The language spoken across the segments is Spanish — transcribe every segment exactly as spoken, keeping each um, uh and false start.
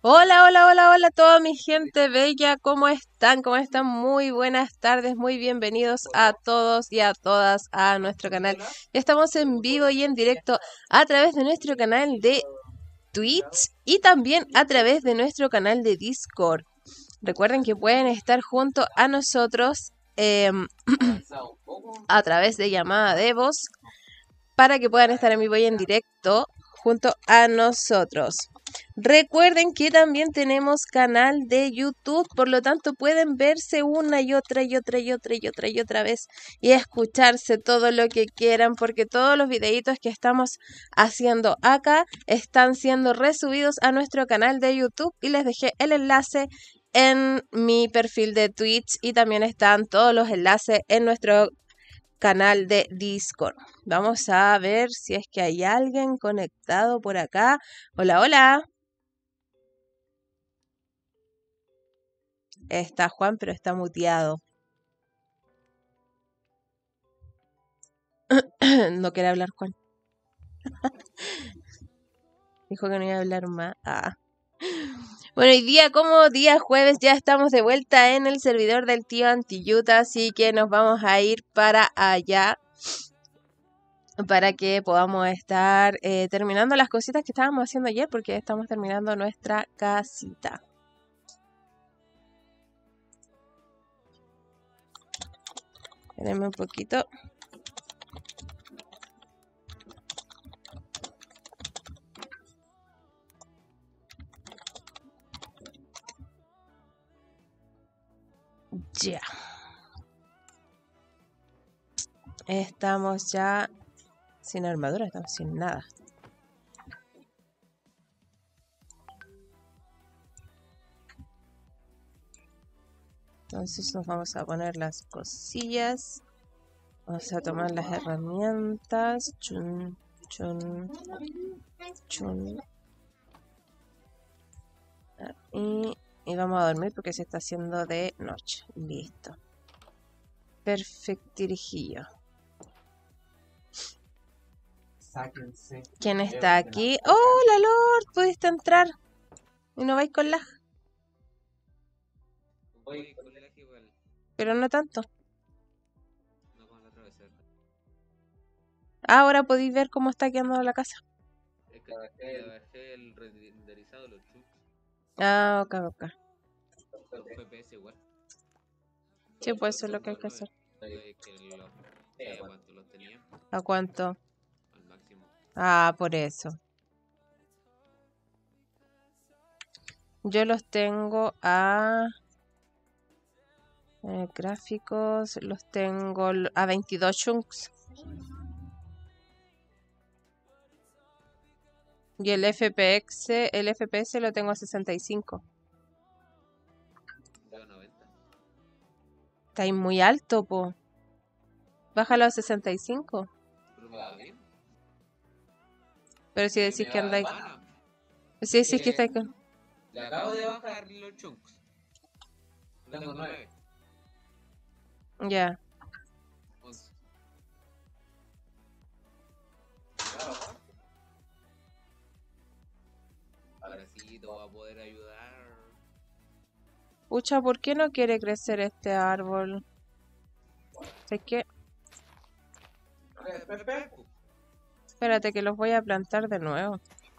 Hola, hola, hola, hola a toda mi gente bella, ¿cómo están? ¿Cómo están? Muy buenas tardes, muy bienvenidos a todos y a todas a nuestro canal. Ya estamos en vivo y en directo a través de nuestro canal de Twitch y también a través de nuestro canal de Discord. Recuerden que pueden estar junto a nosotros eh, a través de llamada de voz para que puedan estar en vivo y en directo junto a nosotros. Recuerden que también tenemos canal de YouTube, por lo tanto pueden verse una y otra y otra y otra y otra y otra vez y escucharse todo lo que quieran, porque todos los videitos que estamos haciendo acá están siendo resubidos a nuestro canal de YouTube y les dejé el enlace en mi perfil de Twitch y también están todos los enlaces en nuestro canal de Discord. Vamos a ver si es que hay alguien conectado por acá. Hola, hola. Está Juan, pero está muteado. No quiere hablar Juan. Dijo que no iba a hablar más. Ah. Bueno, hoy día como día jueves ya estamos de vuelta en el servidor del tío Antiyuta, así que nos vamos a ir para allá para que podamos estar eh, terminando las cositas que estábamos haciendo ayer, porque estamos terminando nuestra casita. Espérenme un poquito. Ya. Estamos ya sin armadura, estamos sin nada. Entonces nos vamos a poner las cosillas. Vamos a tomar las herramientas. Chun, chun, chun. Y, y vamos a dormir porque se está haciendo de noche. Listo. Perfectirijillo. ¿Quién está aquí? ¡Hola, Lord! ¿Pudiste entrar? ¿Y no vais con lag? Voy con lag igual. Pero no tanto. No con la otra vez. Ahora podéis ver cómo está quedando la casa. Es que le bajé el renderizado, los chunks. Ah, ok, ok. Los F P S igual. Sí, pues eso es lo que hay que hacer. Eh, que los, eh, ¿cuánto los tenía? ¿A cuánto? Al máximo. Ah, por eso. Yo los tengo a... Eh, gráficos, los tengo a veintidós chunks. Y el F P S, el F P S lo tengo a sesenta y cinco. Yo a noventa. Está ahí muy alto, po. Bájalo a sesenta y cinco. Pero me va bien. Pero si decís que andáis... Pana. Si decís que estáis con... Le acabo de bajar los chunks. Lo tengo nueve. Ya. once. Ahora sí te voy a poder ayudar. Pucha, ¿por qué no quiere crecer este árbol? ¿Sé qué? Espérate que los voy a plantar de nuevo.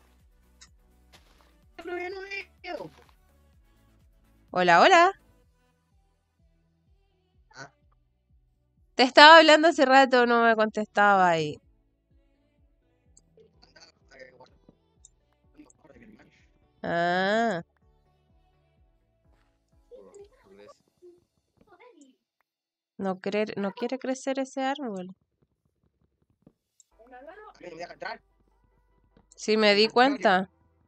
Hola, hola. Te estaba hablando hace rato, no me contestaba ahí. Ah. No, querer, no quiere crecer ese árbol. Sí, me di cuenta.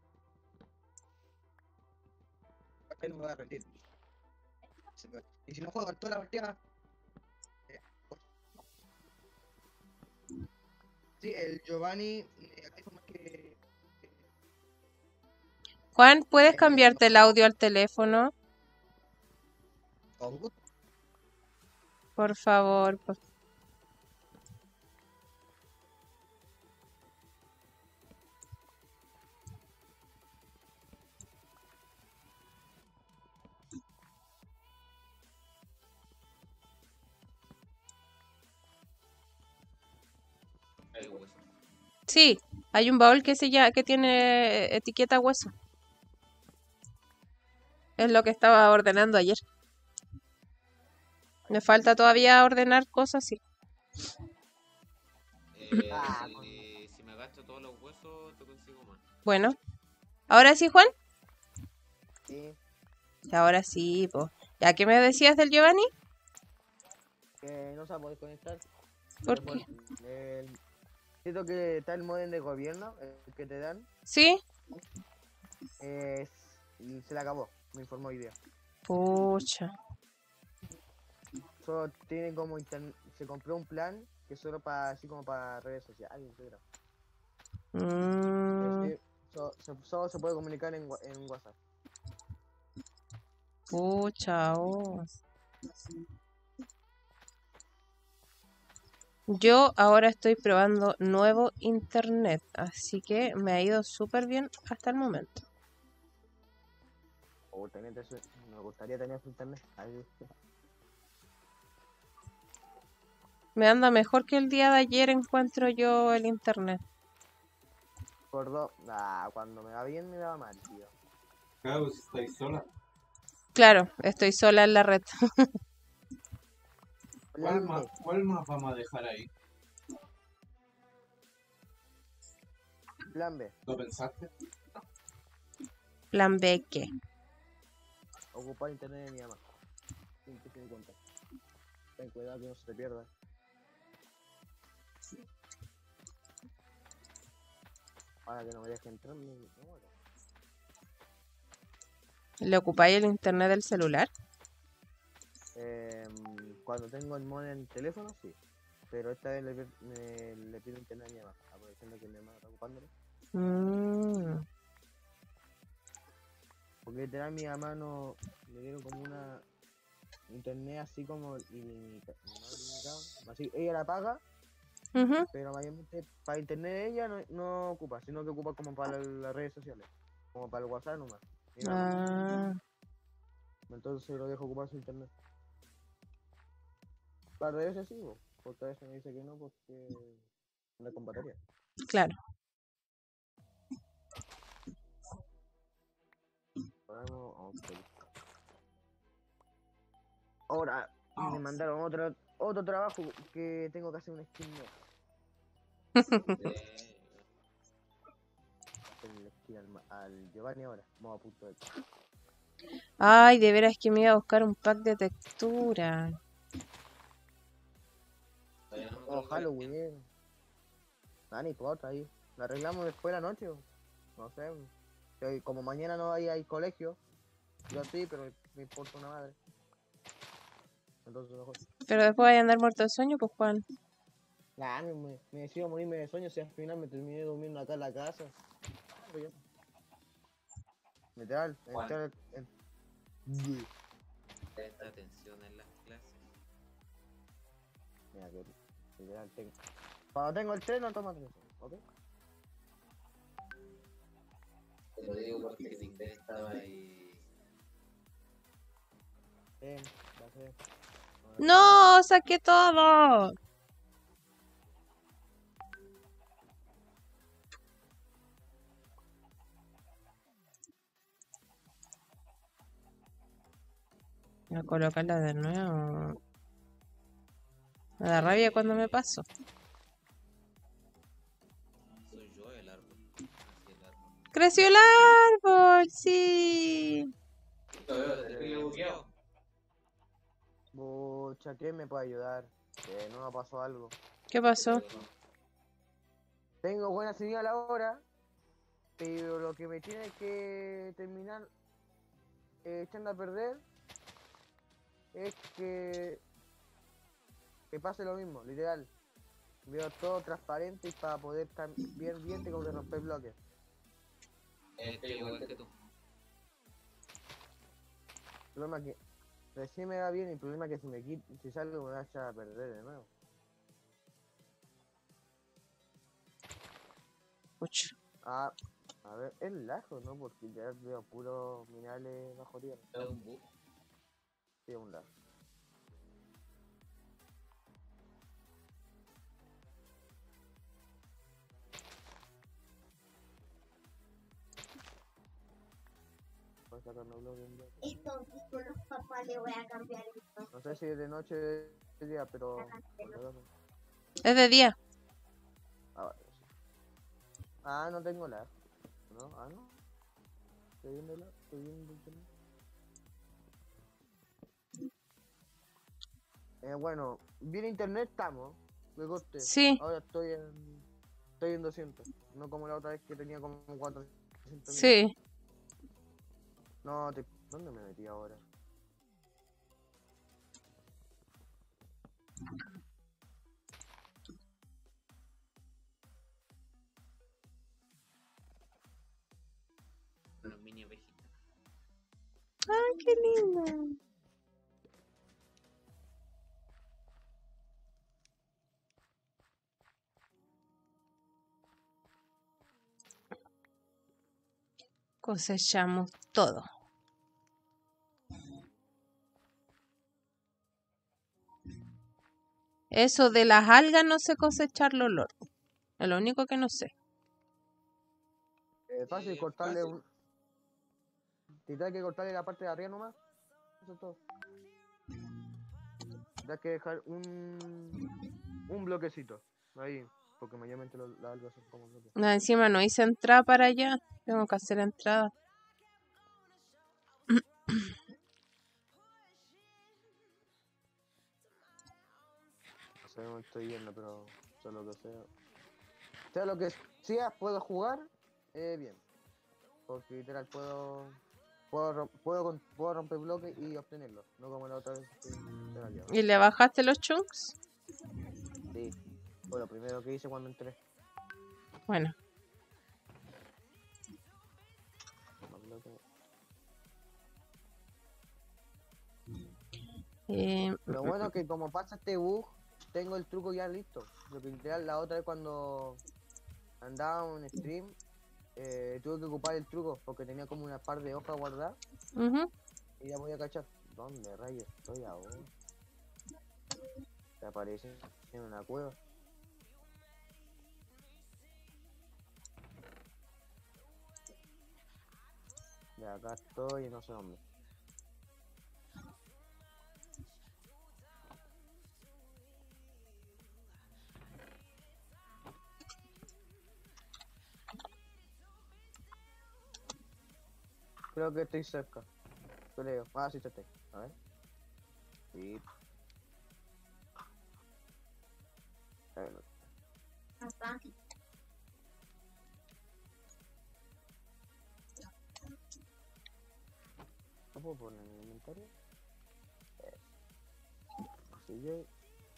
Y si no juego toda la partida. Sí, el Giovanni. Que... Juan, ¿puedes cambiarte el audio al teléfono? Por favor. Por... Hay hueso. Sí, hay un baúl que se llama, que tiene etiqueta hueso. Es lo que estaba ordenando ayer. Me falta todavía ordenar cosas, sí. Eh, Ah, si, si me agacho todos los huesos, te consigo más. Bueno, ahora sí, Juan. sí, Ahora sí, pues. ¿Ya qué me decías del Giovanni? que no se va a poder conectar. ¿Por Eh, por- qué? el- Siento que está el modem de gobierno, el que te dan, ¿Sí? eh, y se le acabó, me informó hoy día. Pucha. Solo tiene como internet, se compró un plan que es solo para así como para redes sociales, etcétera. Es Mm, decir, so- so- solo se puede comunicar en, wa- en WhatsApp. pucha, oh. Yo ahora estoy probando nuevo internet, así que me ha ido súper bien hasta el momento. O tener eso, me gustaría tener su internet. Ahí, Me anda mejor que el día de ayer encuentro yo el internet. por dos, ah, cuando me va bien me va mal, tío. Claro, si estáis sola. Claro, estoy sola en la red. ¿Cuál Plan más, B, cuál más vamos a dejar ahí? plan B, ¿Lo pensaste? Plan B, ¿qué? ocupar internet de mi mamá. ciento cincuenta. Ten cuidado que no se te pierda. Ahora que no me deje entrar, me me muero. ¿Le ocupáis el internet del celular? Em, cuando tengo el modem en el teléfono, sí. Pero esta vez le, pi- me- le pido internet a mi mamá, aprovechando que mi mamá está ocupándolo. Mm, Porque literal mi mamá no le dieron como una internet así como ilimita- no ilimitado. Así, ella la paga, ujú. pero mayormente para internet ella no, no ocupa, sino que ocupa como para la- las redes sociales, como para el WhatsApp nomás. Y nada más. Ah, Entonces lo dejo ocupar su internet. Para redes sí, po, porque a veces me dice que no porque no es con batería. claro. Podemos, ok. Ahora me mandaron otro otro trabajo que tengo que hacer un skin nuevo. Eh, Hacer el skin al, ma- al Giovanni ahora. Vamos a punto de. Ay, de veras que me iba a buscar un pack de textura. todavía no me Oh, creo que- Halloween. Nada, ni importa ahí. Lo arreglamos después de la noche. o No sé. o. Que como mañana no hay, hay colegio. Yo sí, pero me importa una madre. Entonces mejor. Pero después vaya a andar muerto de sueño, pues Juan. Nah, me, me, me decido morirme de sueño si al final me terminé durmiendo acá en la casa. Ah, pues ya. Literal. Juan. entrar en- Bleh. Presta atención en las clases. Mira que literal tengo. Cuando tengo el tren no tomo atención, ¿ok? Te lo digo porque el inglés estaba ahí. Bien, va a ser. ¡No! ¡Saqué todo! Voy a colocarla de nuevo. Me da rabia cuando me paso. Soy yo el árbol. Así el árbol. ¡Creció el árbol! ¡Sí! Lo veo terrible bugueado. Mucha, ¿quién me puede ayudar? Que no me pasó algo. ¿Qué pasó? Tengo buena señal ahora, pero lo que me tiene que terminar eh, echando a perder es que, que pase lo mismo, literal. Veo todo transparente y para poder estar bien, bien tengo que romper bloques. Estoy igual que tú. El problema es que recién me va bien y el problema es que si me quito, si salgo me va a echar a perder de nuevo. Pucha. Ah, a ver, es lajo, ¿no? Porque ya veo puros minerales bajo tierra. Es un bug. Sí, es un lajo. sacando bloque en bloque. Esto con los papás le voy a cambiar esto. No sé si es de noche o de día, pero... por si acaso. Es de día. Ah, vale, sí. Ah, no tengo lag. ¿No? Ah, no. Estoy viendo lag, estoy viendo internet. Eh, bueno, bien internet estamos. Me costé. Sí, Ahora estoy en... Estoy en doscientos. No como la otra vez que tenía como cuatrocientos. sí. No, te... ¿dónde me metí ahora? Los mini ovejitas. Ay, qué lindo. Cosechamos todo. Eso de las algas no sé cosecharlo, Lord. Es lo único que no sé. Es fácil Sí, cortarle fácil. un... Tendrás que cortarle la parte de arriba nomás. Eso es todo. Tendrás que dejar un... Un bloquecito. Ahí. Porque mayormente los, las algas son como bloques. No, encima no hice entrada para allá. Tengo que hacer entrada. No sé dónde estoy yendo, pero sea lo que sea. Sea lo que sea, puedo jugar eh, bien. Porque literal puedo... Puedo, rom- puedo, con- puedo romper bloques y obtenerlos. No como la otra vez que se la liaba. ¿Y le bajaste los chunks? Sí. Fue lo primero que hice cuando entré. Bueno, Más bloques. eh, Lo bueno es que como pasa este bug, tengo el truco ya listo. Porque literal la otra vez cuando andaba en stream, eh, tuve que ocupar el truco porque tenía como una par de hojas guardadas ujú. y ya voy a cachar. ¿Dónde rayos estoy ahora? Te aparece en una cueva. Ya acá estoy y no sé dónde. Creo que estoy cerca. Creo. Ah, sí, estoy. A ver. Sí. A ver, Papá. ¿no puedo poner en el inventario? Eh. Así que...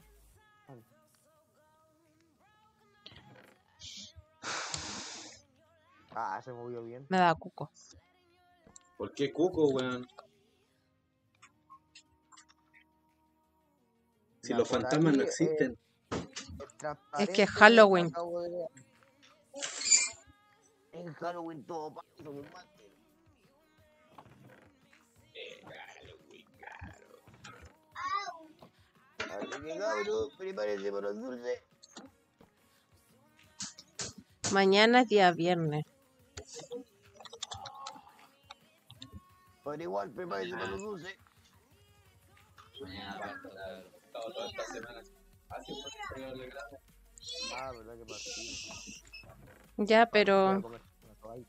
Ah, se movió bien. Me da cuco. ¿Por qué Cuco, weón? Si Ya, los por fantasmas no ahí, existen. eh, Es transparente, que es Halloween. acabo de ver. En Halloween todo pasa, compadre. Así que cabrón, prepárense para los dulces. Mañana es día viernes. Pero igual, prepárense para los dulces. Mañana parto, cabrón. Todo, toda esta semana. Hace un frío de grande. Ah, verdad que partido. Ya, Voy a pero... comer una toalla.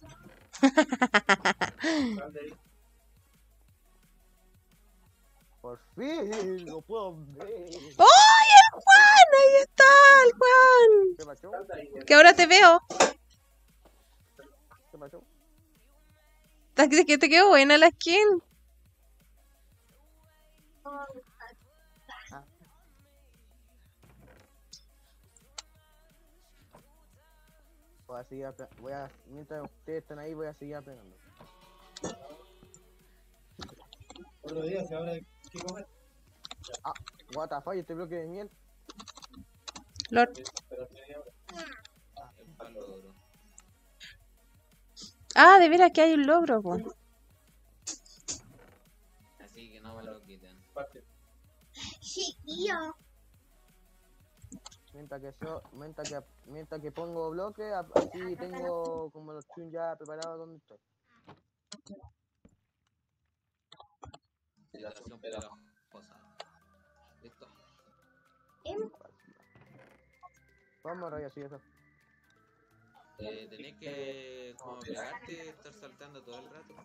Por fin, lo puedo ver. ¡Ay, el Juan! Ahí está el Juan. ¿Qué pasó? Que ahora te veo. ¿Qué pasó? Te- Que te quedó buena la skin. Ah. Voy a seguir ape- voy a, mientras ustedes están ahí, voy a seguir aprendiendo. Otro día, si ahora qué comer. Ah, what the fuck, este bloque de miel. Lord. Pero media hora. El palo duro. Ah, de veras que hay un logro, po. Así que no me lo quiten. Parte. Chiquillo. Mientras que, so, mientras que, mientras que pongo bloques, a- así tengo como los tunes ya preparados donde estoy. Hidratación pegajosa. Listo. Vamos, rayo, así eso. Eh, tenés que como pegarte y estar saltando todo el rato.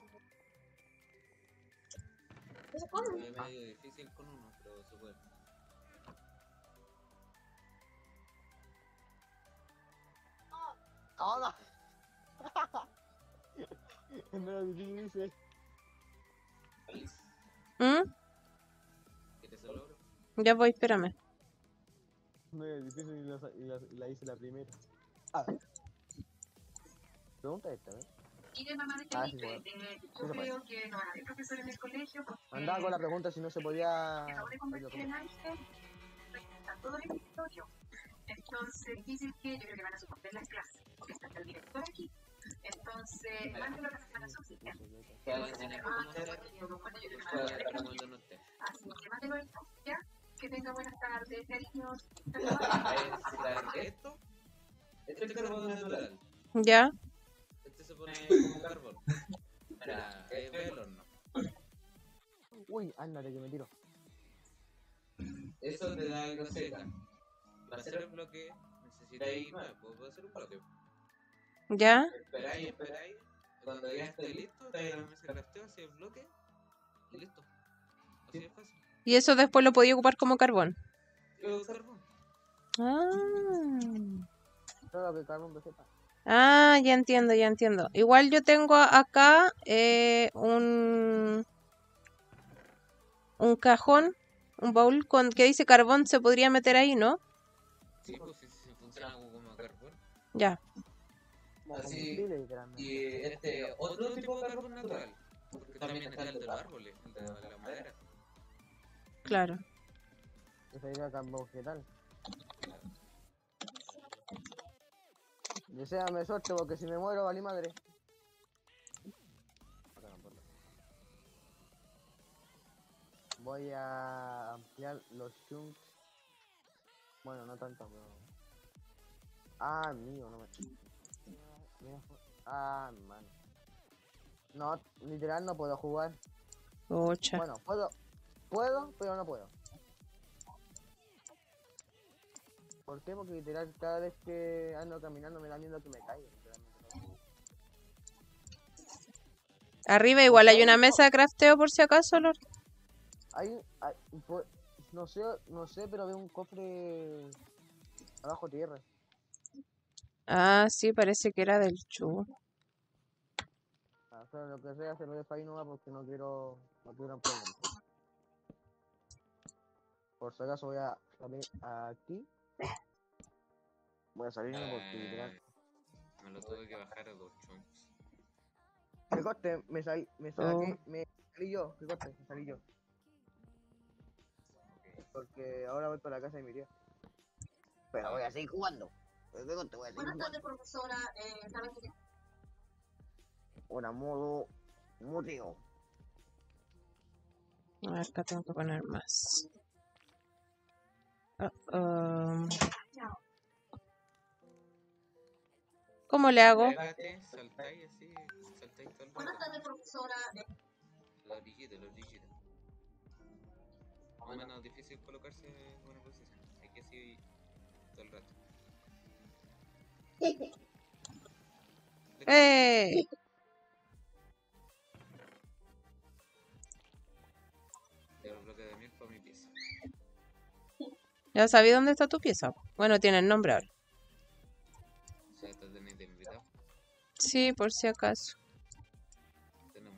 Es medio difícil con uno, pero se puede. ¡Hola! Es medio difícil, dice. ¿Mm? ¿Quieres el logro? Ya voy, espérame. Medio difícil y la, y la, y la hice la primera. A ver. Pregunta esta, ¿eh? Mire, mamá de Ah, sí, Felipe, bueno. eh, Sí, yo se puede. creo que no van a haber profesores en el colegio porque Andaba con la pregunta si no se podía. acabo de Ay, lo convertir como. en ángel, está todo el escritorio. Entonces, difícil que yo creo que van a suspender las clases, porque está el director aquí. Entonces, mándelo a la semana subsiguiente. Te voy a enseñar cómo hacer Bueno, yo creo que van a para hacer para cuando no esté. así que mándelo esto, ¿ya? Que tenga buenas tardes, cariños. Es traer esto. Este es carbón natural. ¿Ya? Este se pone como carbón. Mira, es del horno. Uy, ándale que me tiro. Eso te da algo seca. Para hacer el bloque necesitáis nueve, pues puedo hacer un bloque. ¿Ya? Esperáis, esperáis. Cuando ya esté listo, te da la mesa de crafteo, hacia el bloque y listo. Así de fácil. Y eso después lo podía ocupar como carbón. Yo carbón. Ah. Claro que carbón de sepa. Ah, ya entiendo, ya entiendo. Igual yo tengo a- acá eh, un, un cajón, un baúl con que dice carbón, se podría meter ahí, ¿no? Sí, pues si, si funciona como carbón. Ya. Así, Combustible, literalmente. y este otro tipo de carbón natural. Porque también está el de los árboles, el de la madera. Claro. Esa sería carbón vegetal. Deseame suerte porque si me muero, valí madre. Acá no puedo. Voy a ampliar los chunks. Bueno, no tanto, pero. Ah, mío, no me. Mira, fu- Ah, man. No, literal no puedo jugar. Ocha. Bueno, puedo. Puedo, pero no puedo. ¿Por qué? Porque literal cada vez que ando caminando me da miedo que me caiga. literalmente. Arriba igual hay una mesa de crafteo por si acaso, Lord. Hay, hay pues, no sé, no sé, pero veo un cofre abajo tierra. Ah, sí, parece que era del Chu. Ah, o sea, lo que sea, se lo dejo ahí nomás porque no quiero, no quiero ampliarlo. Por si acaso voy a salir aquí. Voy a salirme porque literal. Eh, me lo tuve que bajar a dos chunks. Que corte, me salí, me saqué, me salí yo, que corte, me salí yo. Porque ahora voy para la casa de mi tía. Pero voy a seguir jugando. Que corte, voy a seguir Buenas jugando. tardes, profesora. Eh, ¿saben qué? Ahora modo muteo. A ver, acá tengo que poner más. Ah, um, ¿Cómo le hago? Pégate, saltáis así, saltáis todo el Buenas rato. tardes, profesora. Eh, La orillita, la orillita. Más o menos difícil colocarse en buena posición. Hay que así todo el rato. ¡Eh! Llevo el bloque de miel para mi pieza. Ya sabí dónde está tu pieza. Bueno, tiene el nombre ahora. O sea, te tenéis de invitado. Sí, por si acaso. Tenemos.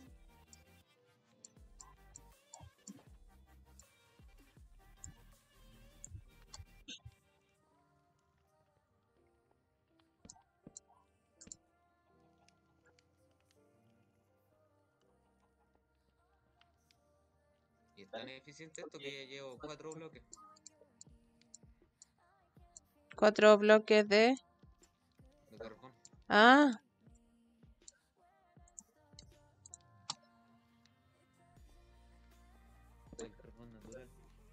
Y es tan eficiente esto que ya llevo cuatro bloques. Cuatro bloques de... De carbón. Ah, Del carbón natural.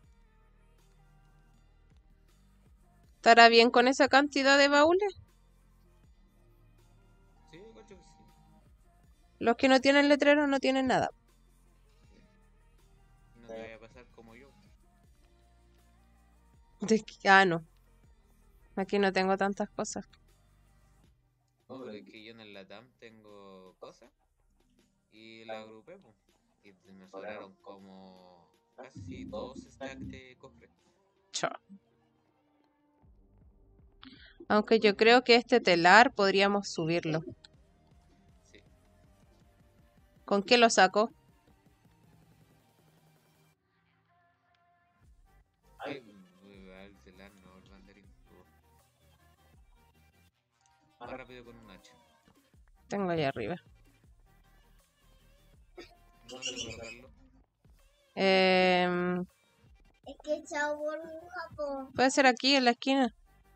¿estará bien con esa cantidad de baúles? Sí, cacho que sí. Los que no tienen letrero no tienen nada. De que- ah, no. Aquí no tengo tantas cosas. No, pero es que yo en el Latam tengo cosas y las agrupé, po. Y me sobraron como casi dos stacks de cofre. Chao. Aunque yo creo que este telar podríamos subirlo. Sí. ¿Con qué lo saco? Ay, voy a el telar, no el banderín. Más rápido con un hacha. Tengo allá arriba. ¿Dónde colocarlo? Em, Es que chao burbuja, po. puede ser aquí en la esquina.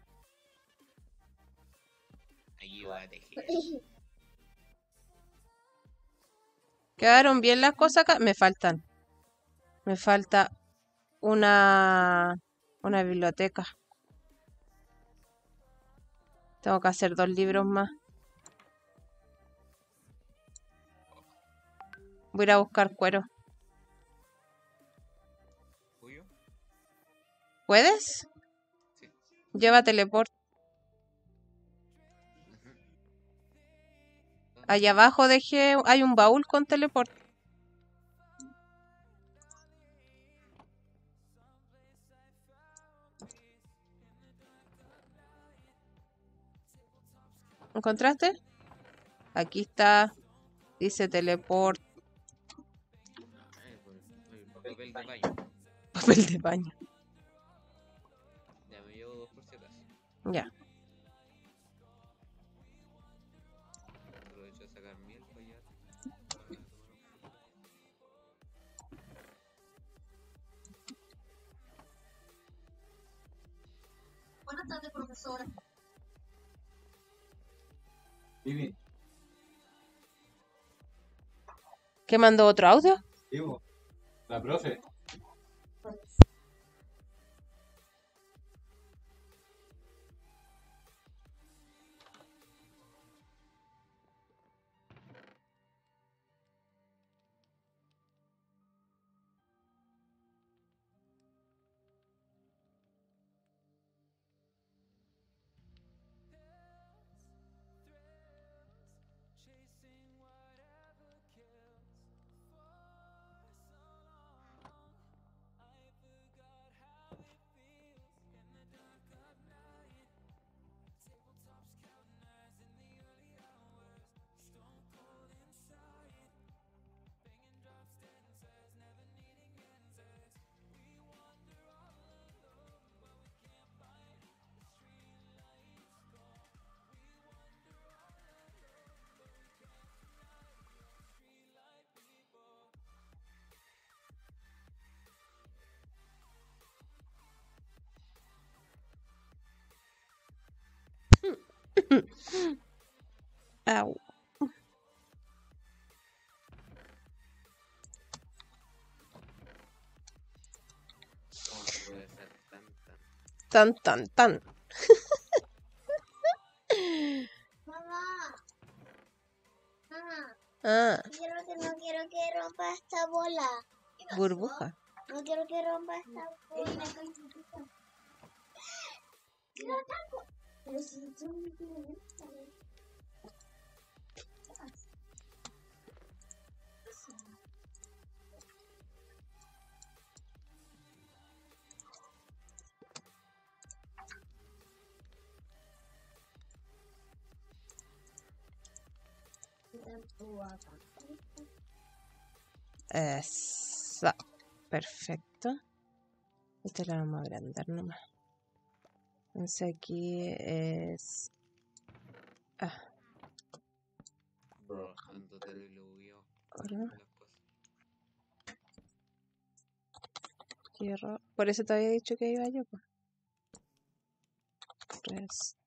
Aquí voy a tejer. ¿Quedaron bien las cosas acá? Me faltan. Me falta una, una biblioteca. Tengo que hacer dos libros más. Voy a ir a buscar cuero. ¿Tuyo? ¿Puedes? Sí. Lleva teleport. Ujú. Allá abajo dejé, hay un baúl con teleport. ¿Encontraste? Aquí está. Dice teleport. Ay, por- el papel de baño. Papel de baño. Ya me llevo dos por si acaso. Ya. Aprovecho de sacar miel para allá. Para tomar un poco. Buenas tardes, profesora. Vivi, ¿Qué mandó otro audio? Ivo, la profe. Au. ¿Cómo se puede ser tan, tan? Tan, tan, tan. Mamá. Mamá. Ah, Quiero que no quiero que rompa esta bola. burbuja. No quiero que rompa esta bola. Quiero tanto. Pero si tú me quieres. Eso. Perfecto. Esta la vamos a agrandar nomás. Entonces aquí es... Ah, Bro, ando terrible bugueado oro, con las cosas. hierro. Por eso te había dicho que iba yo, pues. Tres.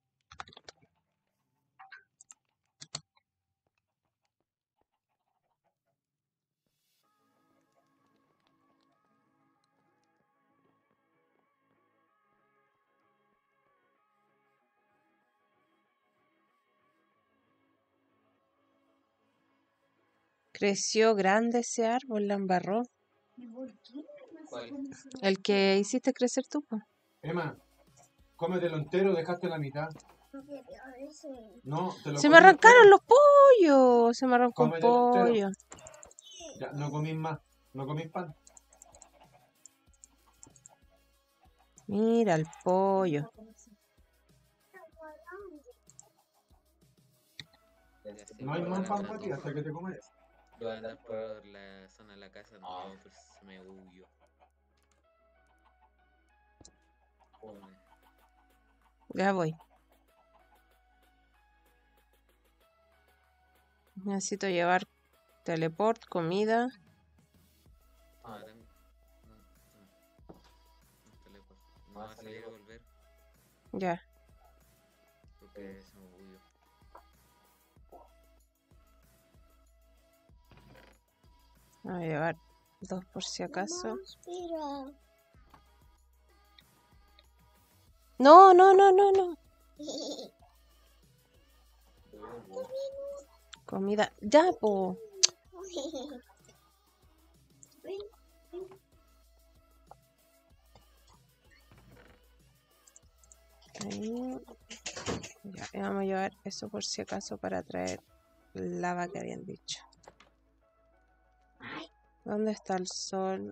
Creció grande ese árbol, la embarró. ¿Cuál? El que hiciste crecer tú, pues. Emma, cómetelo entero, dejaste la mitad. No, te lo Se me comí arrancaron entero. los pollos. Se me arrancó un Cómetelo entero. pollo. Ya, no comís más. No comís pan. Mira el pollo. Ya sé, No hay voy a más andar pan por para ti aquí. hasta que te comes. Voy a andar por la zona de la casa, no, pero se me huyó. Joder. Ya voy. Necesito llevar teleport, comida. Ah, tengo. No, no. Un teléfono. No va a salir y volver Ya. porque se me huyó. Voy a llevar dos por si acaso. No, no, no, no, no. Comida. Ya, po. Ahí. Ya, y vamos a llevar eso por si acaso para traer lava que habían dicho. ¿Dónde está el sol?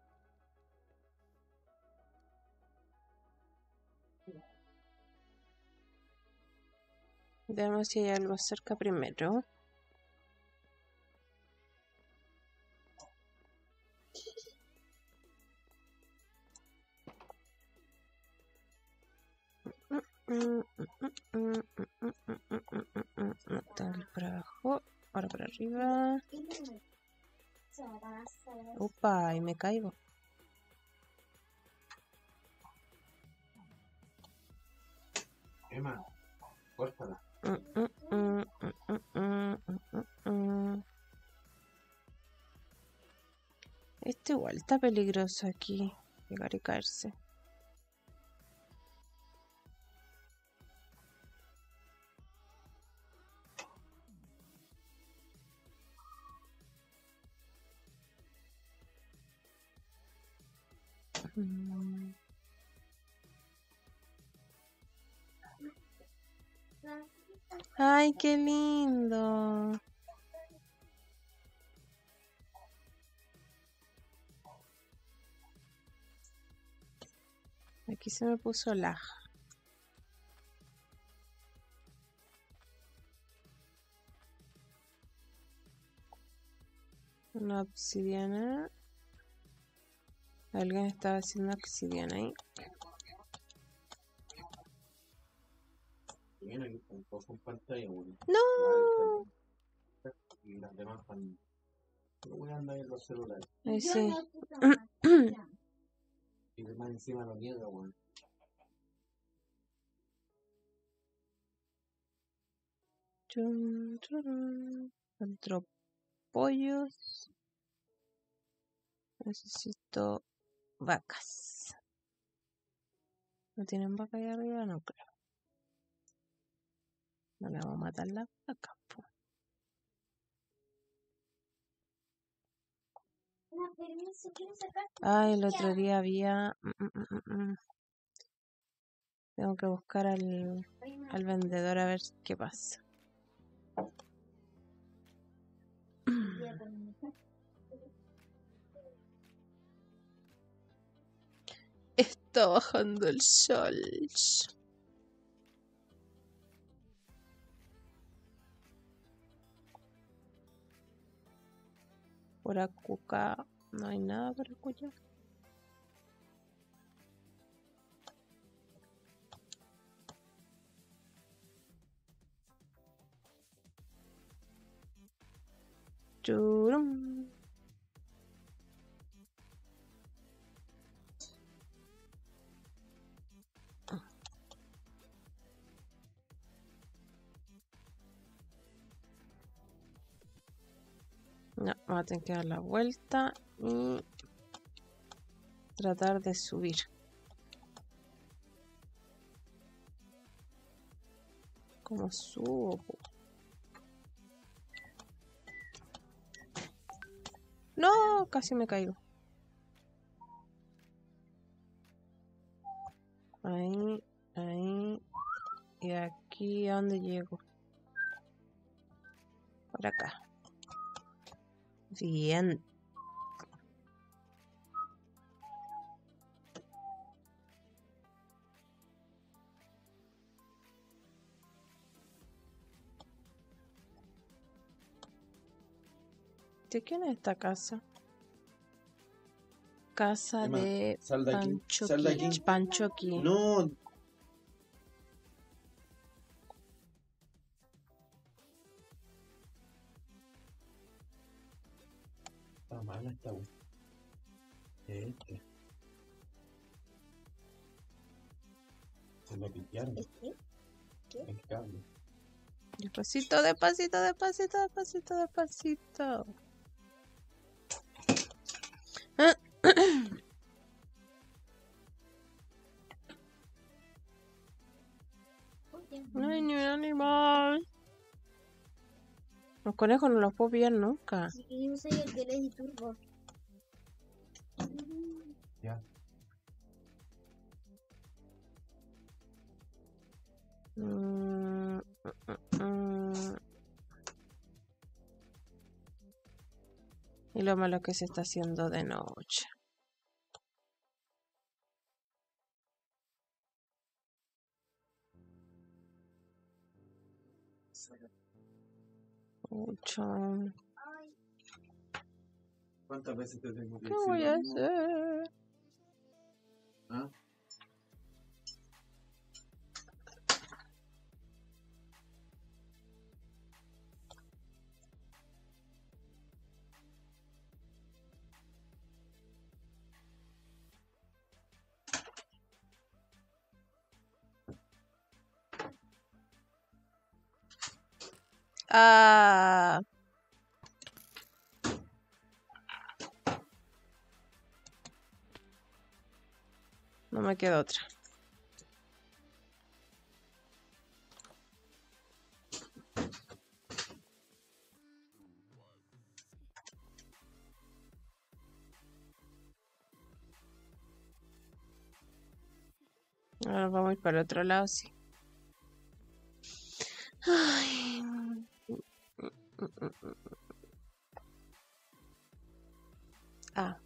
Veamos si hay algo cerca primero. No está por abajo. Ahora por arriba. Opa, y me caigo. Emma, córtala. Mm, mm, mm, mm, mm, mm, mm, mm. Este igual está peligroso aquí. Llegar y caerse. Mm. Ay, qué lindo. Aquí se me puso lag. Una obsidiana. Alguien estaba haciendo obsidiana ahí. Viene aquí con todo con pantalla, güey. No. Y las demás pan. No voy a andar en los celulares. Ay, sí. Y demás encima lo niega, güey. Chun, churun. Entró pollos. Necesito vacas. ¿No tienen vaca ahí arriba? No creo. No le vamos a matar la vaca, po. Ay, el otro día había... mm, mm, mm, mm. Tengo que buscar al, al vendedor a ver qué pasa. Está bajando el sol. Por acá no hay nada por escuchar. Churum. No, vamos a tener que dar la vuelta y tratar de subir. ¿Cómo subo? po? No, casi me caigo. Ahí, ahí. Y aquí, ¿a dónde llego? Por acá. Bien. ¿De quién es esta casa? Casa Emma, de sal de aquí, sal de aquí. Panchoqui. Panchoqui. No. Está mala esta wea. Este. Se lo pillaron. ¿Este? El cable. Despacito, despacito, despacito, despacito, despacito. No hay ni un animal. Los conejos no los puedo pillar nunca. Así que yo soy el de Lady Turbo. Ya. Mm, mm, mm. Y lo malo que se está haciendo de noche. Mucho. ¿Cuántas veces te tengo que ¿Qué decir voy lo a mismo? hacer? ¿Ah? Ah. No me queda otra. Ahora vamos a ir para el otro lado, sí. Ay. Ah.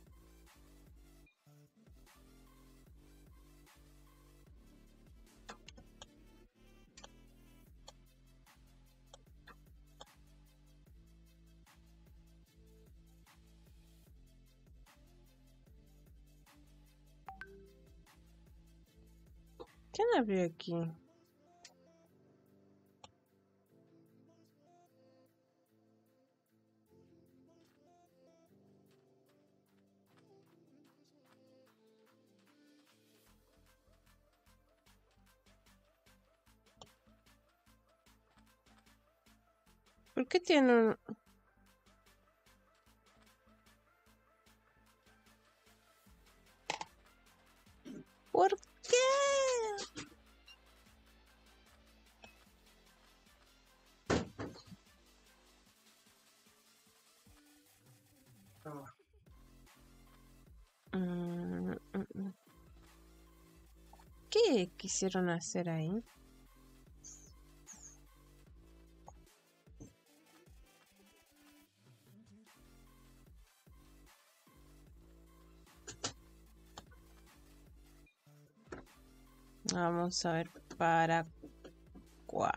¿Quién abrió aquí? ¿Por qué tiene un... ¿Por qué? Mm, mm, mm. ¿Qué quisieron hacer ahí? Vamos a ver para cuá.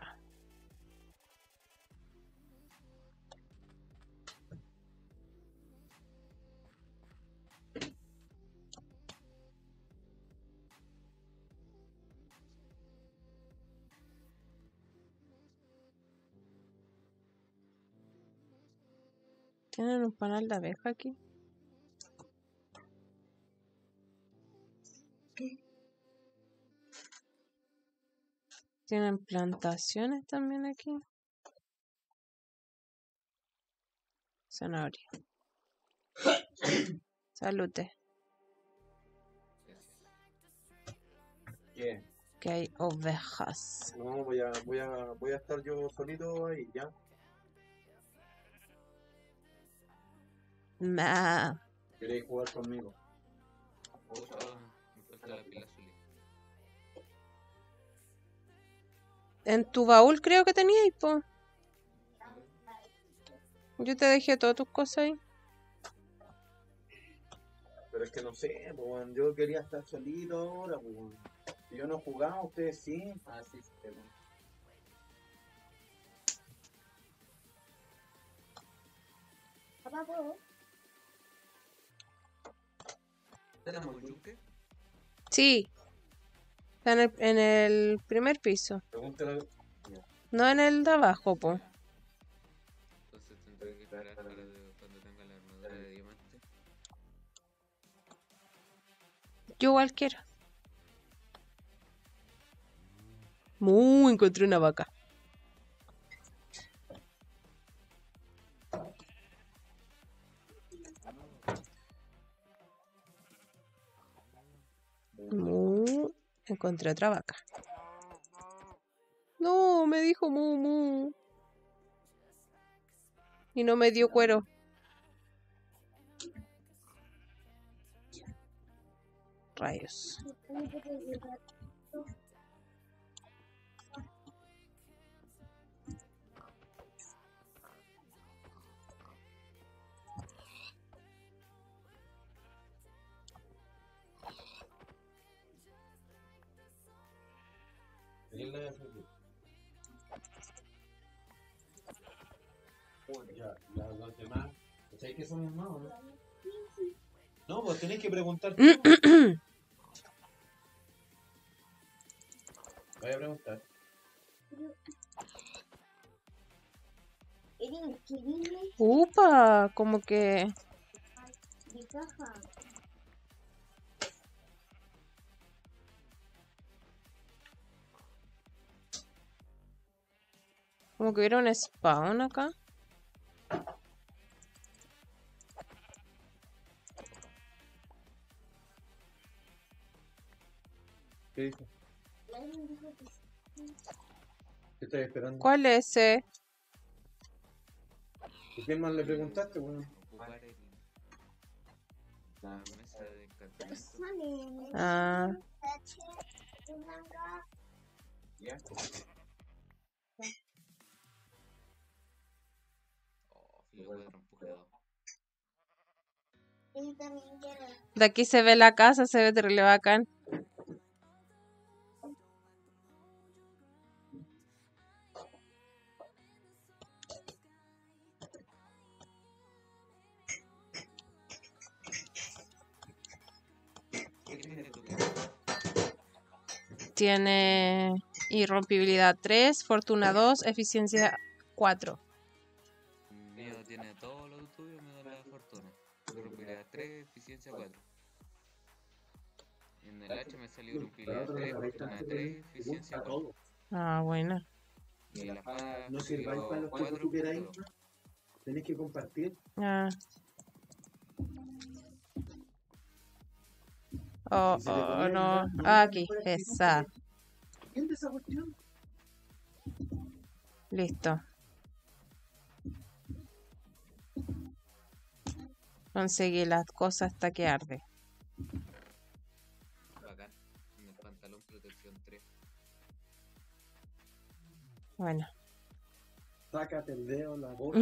¿Tienen un panal de abeja aquí? ¿Tienen plantaciones también aquí? Zanahoria. Salute. ¿Qué? Que hay ovejas. No, voy a, voy a, voy a estar yo solito ahí, ¿ya? Ma. ¿Queréis jugar conmigo? Puta, me falta la pila azul. En tu baúl creo que tenías, po. Yo te dejé todas tus cosas ahí. Pero es que no sé, pues, weón, yo quería estar solito ahora, pues. Weón. Si yo no jugaba, ustedes sí. Ah, sí, sí. Pero... Papá, ¿puedo? ¿Tenemos yunque? Sí. Está en el, en el primer piso. Pregúntale. No en el de abajo, po. Entonces tendré que esperar hasta que de- cuando tenga la armadura de diamante. Yo igual quiero. Muy, encontré una vaca. Mu, encontré otra vaca. No, me dijo mu, mu. Y no me dio cuero. Rayos. Ya, ya, los demás. ¿Sabes qué son más, no? No, pues tenés que preguntar tú. Voy a preguntar. Erin, ¿qué viene Upa, como que de caja? como que hubiera un spawn acá. ¿Qué dijo? Erin dijo que ¿Qué estás esperando? ¿Cuál es ese? ¿Y qué más le preguntaste, weón? Ocupar el, la mesa de encantamiento. sale. Ah, Ya. Oh, filo cuatro empujado. Él también quiere. de aquí se ve la casa, se ve terrible bacán. ¿Qué tiene tu Tiene irrompibilidad tres, fortuna dos, eficiencia cuatro. mío tiene todo lo tuyo, me da la fortuna. Irrumpibilidad tres, eficiencia cuatro. En el H me salió irrumpibilidad tres, fortuna tres, eficiencia cuatro. Ah, bueno. Y la espada No me sirváis para salió los que cuatro, tú queráis. punto Tenés que compartir. Ah. Oh, Si te oh, ponías no. igual, Ah, aquí, esa. ¿Quién de esa cuestión? Listo. Conseguí las cosas hasta que arde. dos. Bacán. En el pantalón protección tres. Bueno. Sácate el dedo, la boca.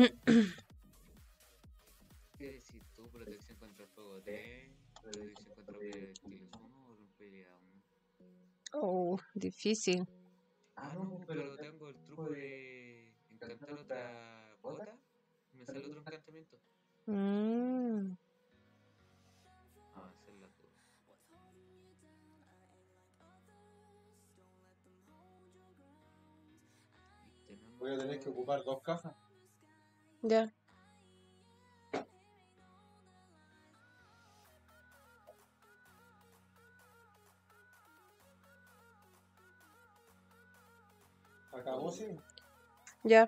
¿Qué decís tú? Protección contra el fuego tres, protección contra proyectiles uno o rompería uno. Oh, difícil. Ah, no, pero tengo el truco de encantar otra bota y me sale otro encantamiento. Mm. Ah, esa es la duda. Y tenemos... Voy a tener que ocupar dos cajas. Ya. ¿Acabó, sí? Ya.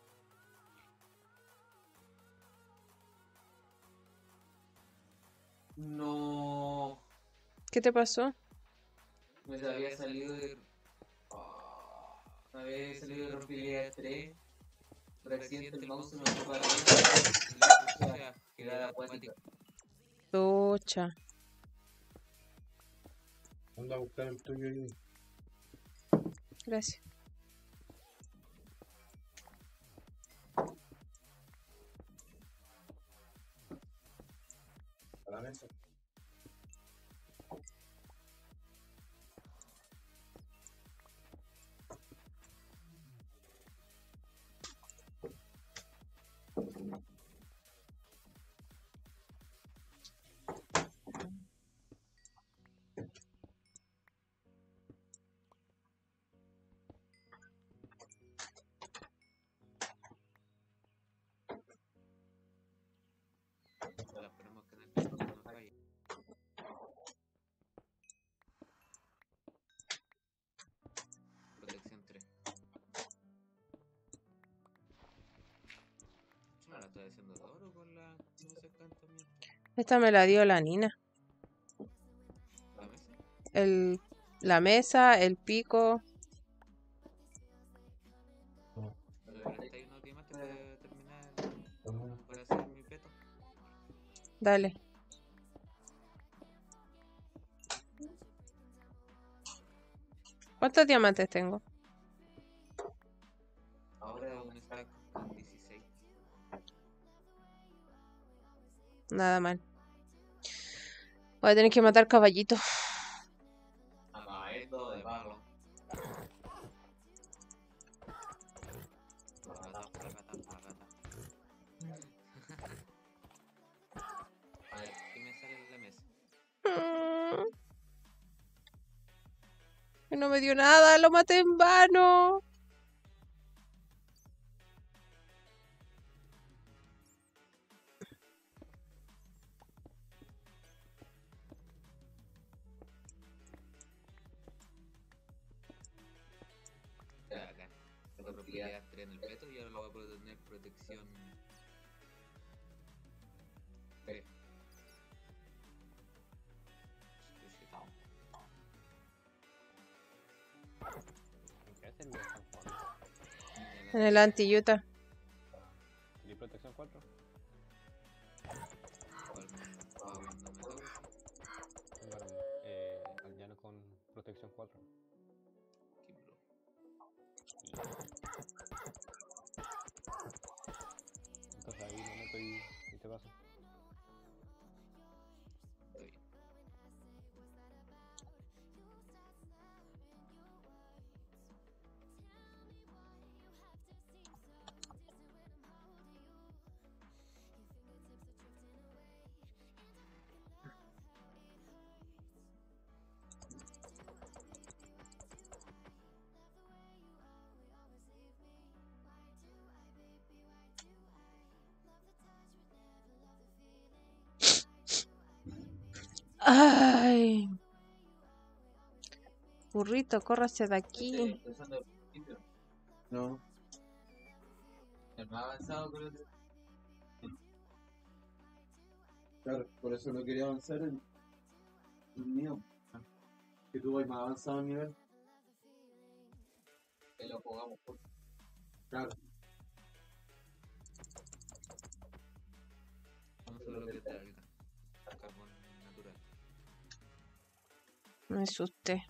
No, ¿Qué te pasó? me había salido de... Oh, me había salido de rompibilidad tres. Por accidente el mouse se me fue para arriba y le puse a agilidad acuática. Tocha. Anda a buscar el tuyo ahí. Gracias. mesa. Solo esperemos que en el tiempo no falle. Protección tres. Yo no la estoy haciendo de oro con la mesa de encantamiento. Esta me la dio la Nina. ¿La mesa? El, la mesa, el pico. ¿Le prestáis unos diamantes para terminar? Para hacer mi peto. Dale. ¿Cuántos diamantes tengo? Ahora un stack con dieciséis. Nada mal. Voy a tener que matar caballitos. Acabando de palo. Placata, placata, placata. A ver, ¿qué me sale en la mesa? Y no me dio nada, lo maté en vano. Ya, acá. Tengo propiedad tres en el peto y ahora lo voy a poder tener protección tres. ¿En qué hace el San Juan? En el anti-Utah. ¿Y protección cuatro? Cuando me toque. Bueno, eh, aldeano con protección cuatro. Kimbro. Entonces ahí lo meto y, y te paso. Está bien. Ay. Burrito, córrase de aquí. Empezando al principio. No. El más avanzado creo que Claro, por eso no quería avanzar en el mío. Que tú vas más avanzado a nivel. que lo jugamos por Claro. vamos a ver lo que traiga. Carbón natural. Me asusté.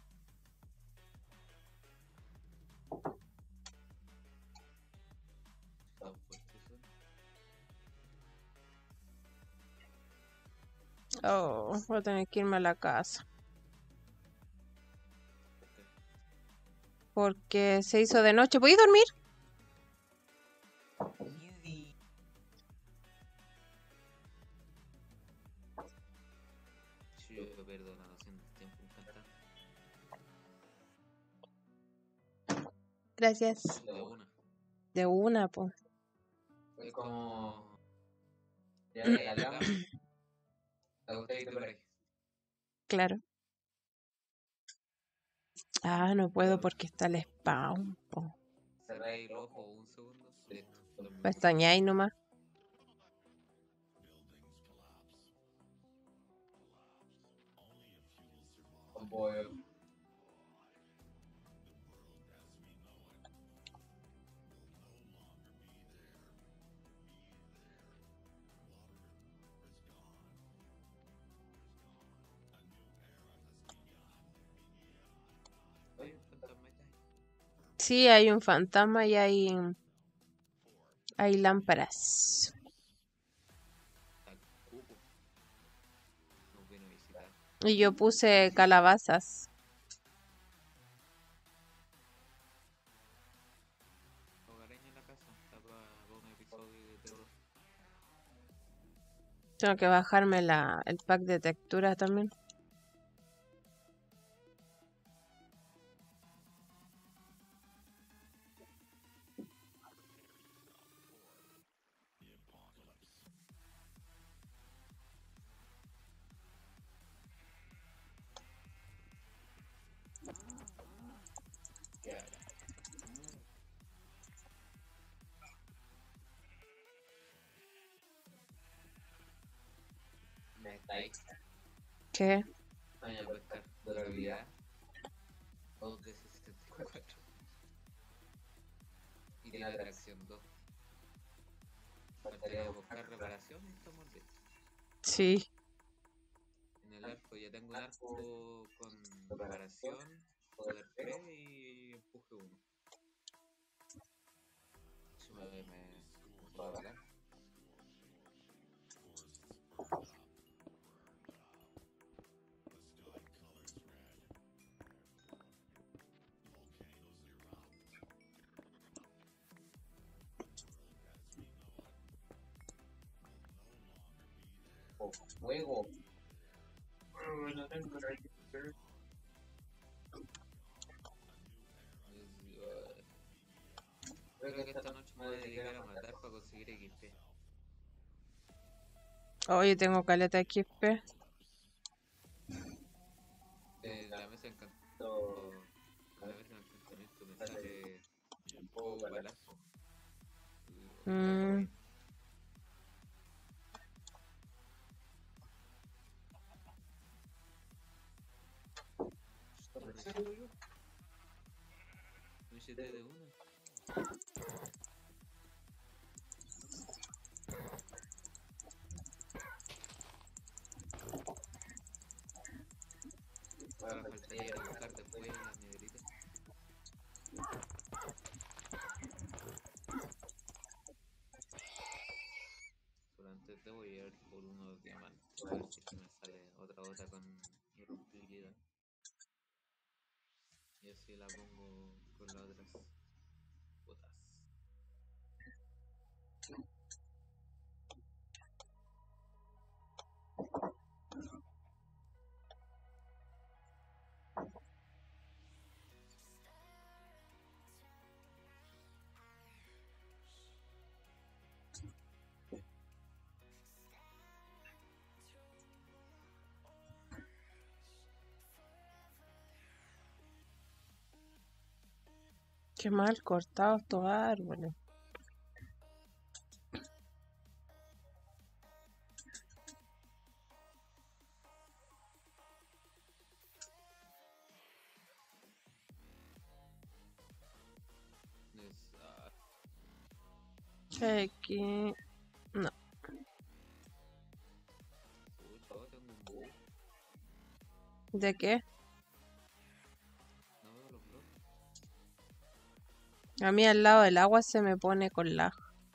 Está fuerte eso. Oh, voy a tener que irme a la casa. Porque se hizo de noche. ¿Podéis dormir? Easy. Sí, yo pierdo la noción del tiempo encantando. Gracias. De una. De una, po. Es como. Ya que la cama. Te acostáis y te paráis. Claro. Ah, no puedo porque está el spawn, po. Cerráis los ojos un segundo. Listo. dormí. Pestañáis nomás. Voy. Oye, un fantasmita ahí. Sí, hay un fantasma y hay, hay lámparas. Al cubo. Y yo puse calabazas. Hogareña en la casa. Está para un episodio de terror. Tengo que bajarme la, el pack de texturas también. Me estáis. ¿Qué? Voy a buscar durabilidad. dos de sesenta y cuatro. Y tiene atracción dos. Faltaría buscar reparación y estamos listos. Sí. En el arco ya tengo un arco con reparación, poder tres y empuje uno. Si me, me, me puedo hablar. Fuego. No tengo register. Creo que esta noche me voy a dedicar a matar para conseguir X P. Oye, tengo caleta X P. De la mesa de encanto. La mesa de encantamiento me sale un poco balazo. Mm. Un siete de uno. Ahora faltaría ir a buscar después las nederitas. Pero antes de voy a ir por unos diamantes. A ver si es que me sale otra bota con irrompibilidad. Y así la pongo con las otras botas. Qué mal cortados estos árboles. Es, ah, Aquí. No. pucha, oh, tengo un bug. ¿De qué? No veo los bloques. A mí al lado del agua se me pone con lag.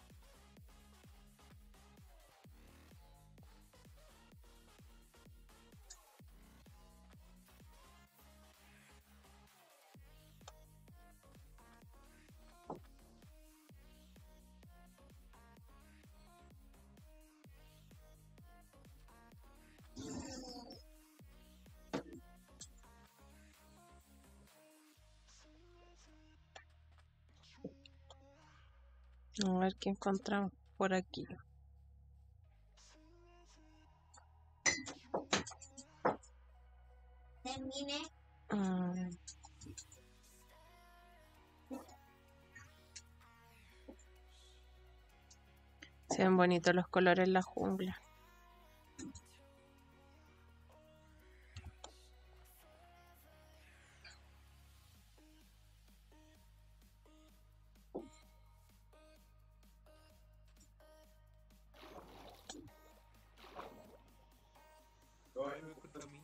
A ver qué encontramos por aquí. Terminé. Mm. Se ven bonitos los colores en la jungla. Ay, me corta a mí.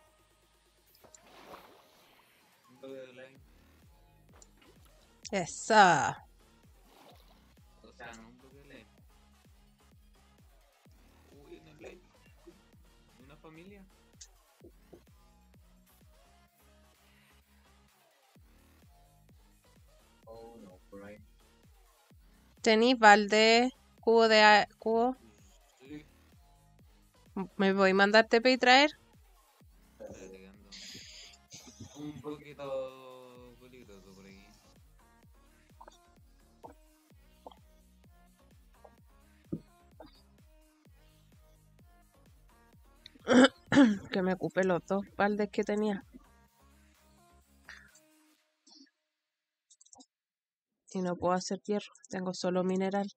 Un toque de line. Esa. O sea, no un toque de line. Uy, un line. Una familia. Tenis, balde, cubo de a- cubo. Sí. ¿Me voy a mandar T P y traer? Espérate que ando un poquito peligroso por aquí. Que me ocupé los dos baldes que tenía. Y no puedo hacer hierro, tengo solo mineral.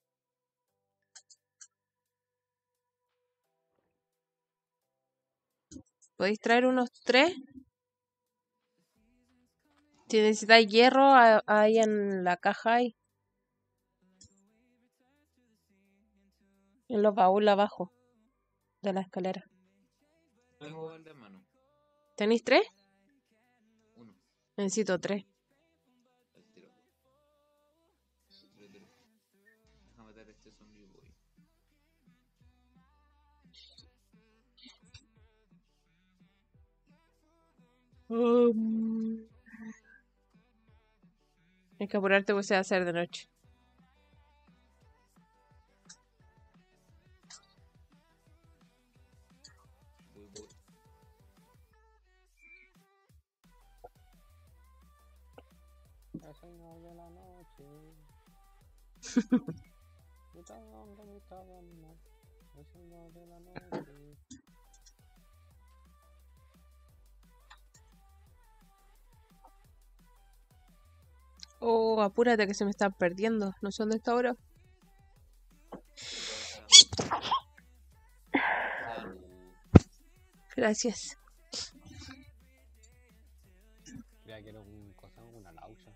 ¿Podéis traer unos tres? Si necesitáis hierro, a- ahí en la caja hay. En los baúles abajo de la escalera. Tengo balde en mano. ¿Tenéis tres? Uno. Necesito tres. Al tiro. Tiro, tiro. Deja matar a este zombie boy. Um, Hay que apurarte porque se va a hacer de noche. Voy, voy. Es señor de la noche. Mitad hombre, mitad animal. El señor de la noche. Oh, apúrate que se me están perdiendo. No sé dónde está ahora. Salud. Gracias. Creía que era un cosa, una laucha.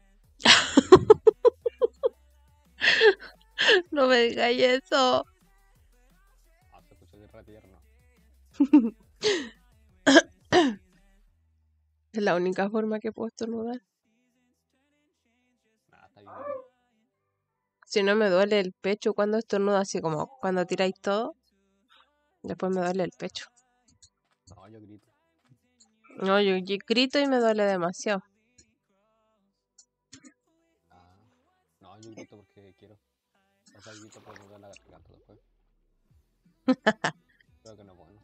No me digáis eso. Ah, se escucha de re tierno. Es la única forma que puedo estornudar. Nada, está bien. Igual. Si no me duele el pecho cuando estornudo, así como cuando tiráis todo. Después me duele el pecho. No, yo grito. No, yo, yo grito y me duele demasiado. Ah, no, yo grito porque quiero. O sea, grito porque me duele la garganta después. Creo que no es bueno.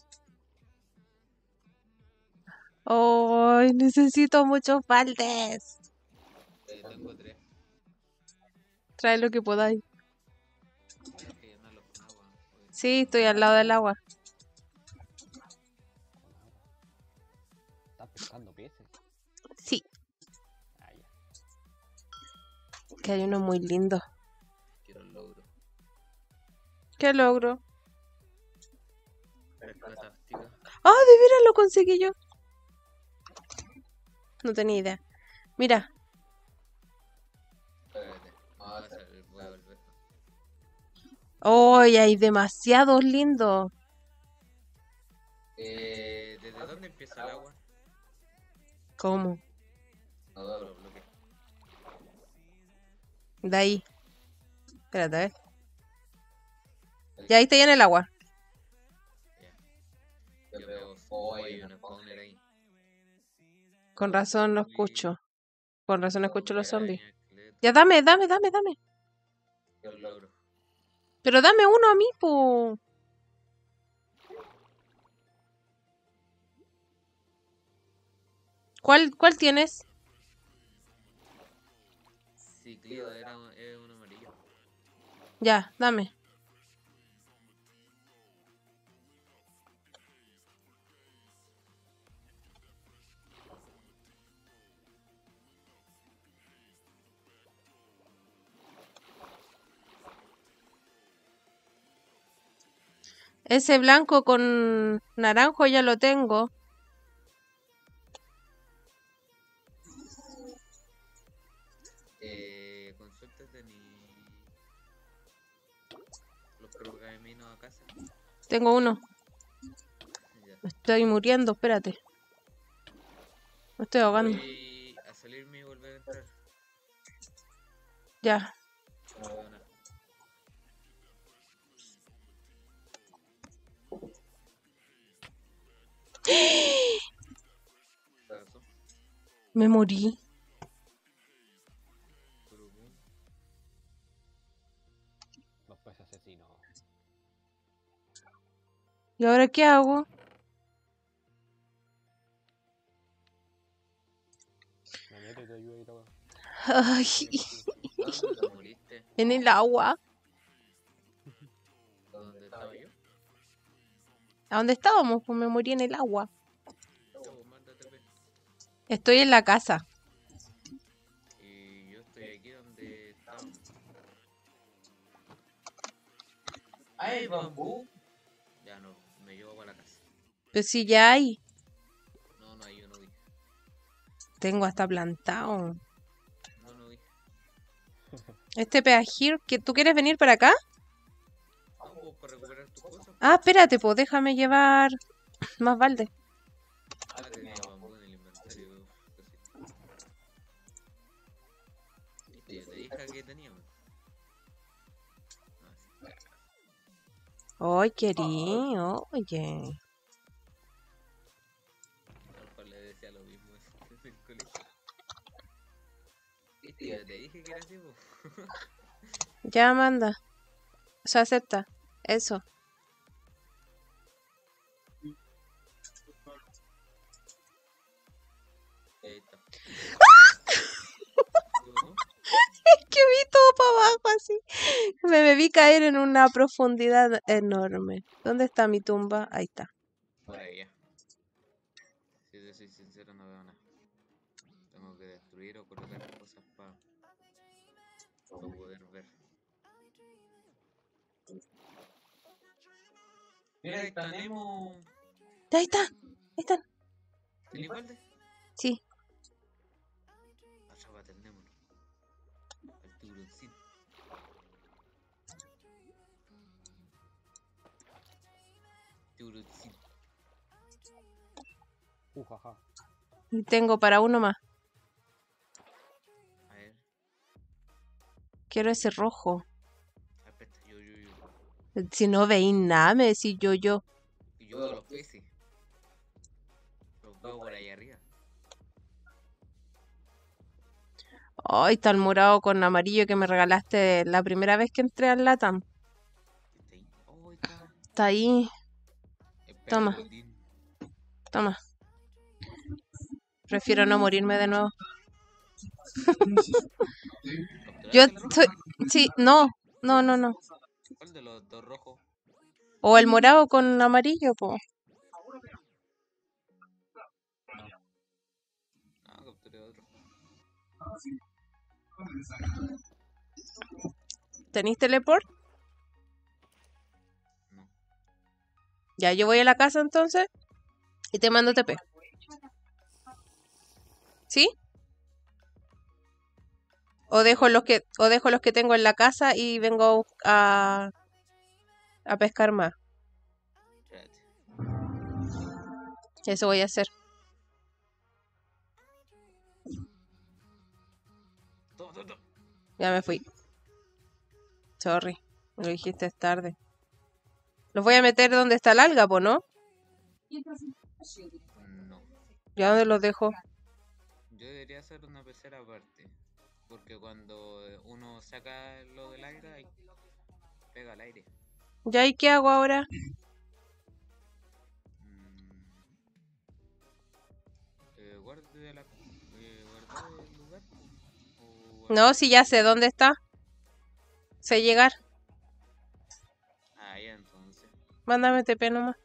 ¡Ay, necesito muchos baldes! Eh, tengo tres. Trae lo que podáis. Hay que llenarlos con agua. Porque Sí, estoy al lado del agua. Con agua. ¿Estás pescando peces? Sí, Ah, ya. que hay uno muy lindo. quiero el logro. ¿Qué logro? Pesca táctica. ¡Ah, de veras lo conseguí yo! No tenía idea. Mira, Espérate. Vamos a salir. Voy a volver. ¡ay, hay demasiados lindos! Eh, ¿Desde dónde empieza el agua? ¿Cómo? No, no, lo bloqueé. De ahí. Espérate, a ver. Ya ahí está ya en el agua. Ya. Yo veo fuego y un spawner ahí. Con razón lo escucho. Con razón escucho los zombies. Araña, esqueleto. Ya dame, dame, dame, dame. Quiero el logro. Pero dame uno a mí, po. ¿Cuál, cuál tienes? Sí, Clio era un, es un amarillo. Ya, dame. Ese blanco con naranjo ya lo tengo. Eh, consúltate ni los pergaminos a casa. Tengo uno. Ya. Me estoy muriendo, espérate. Me estoy ahogando. Voy a salirme y volver a entrar. Ya. No veo nada. ¿Qué pasó? Me morí. Pero, ¿cómo? no. ¿Y ahora qué hago? Me meto y te ayudo a ir a... Ay, ¿Dónde te moriste? en el agua. ¿Dónde estaba yo? ¿A dónde estábamos? Pues me morí en el agua. Yo, mándate, pe. Estoy en la casa. Y yo estoy aquí donde estábamos. ¡Ay, bambú! Ya no, me llevo para la casa. Pues si ya hay. No, no, ahí yo no vi. Tengo hasta plantado. No, no vi. Este pedajir, que ¿tú quieres venir para acá? Vamos para recuperar tus cosas. Ah, espérate, pues déjame llevar más balde. Ah, tenía bambú en el inventario. Viste, yo te dije que teníamos. Ah, sí. Ay, querido, oye. A lo mejor le decía lo mismo en el colegio. Viste, yo te dije que era así, po. Ya manda. Se acepta. Eso. Y ahí está. Que vi todo para abajo así. Me, me vi caer en una profundidad enorme. ¿Dónde está mi tumba? Ahí está. Por allá. Si te soy sincero, no veo nada. Tengo que destruir o colocar cosas para poder ver. Mira, ahí tenemos. Ahí está. Ahí están. ¿Tenés balde? Sí. Allá atendémonos. Al tiburoncín. Tiburoncín. Uh, jaja. Y tengo para uno más. A ver. Quiero ese rojo. Ah, espera, yo, yo, yo. Si no veis nada, me decís yo, yo. Y yo veo los peces. Los veo por ahí arriba. Ay, está el morado con amarillo que me regalaste la primera vez que entré al Latam. ¿Está ahí? Oh, ahí está. Está ahí. Espera, Toma. Goldín. Toma. Prefiero no morirme de nuevo. Yo ¿Capturaste el rojo? estoy... Sí, no. No, no, no. ¿Cuál de los dos rojos? O el morado con amarillo, po. Ah, capturé otro. ¿Tenéis teleport? No. Ya, yo voy a la casa entonces y te mando T P. ¿Sí? O dejo los que o dejo los que tengo en la casa y vengo a a pescar más. Espérate. Eso voy a hacer. Toma, toma, toma. Ya me fui. Sorry, me lo dijiste tarde. Los voy a meter donde está el alga, po, ¿no? No. ¿Ya dónde los dejo? Yo debería hacer una pecera aparte. Porque cuando uno saca lo del aire, ahí pega al aire. ¿Ya y qué hago ahora? Mm. Eh, guarde la, eh, guardar el lugar. O No, si ya sé dónde está. Sé llegar. Ah, ya entonces. Mándame T P nomás.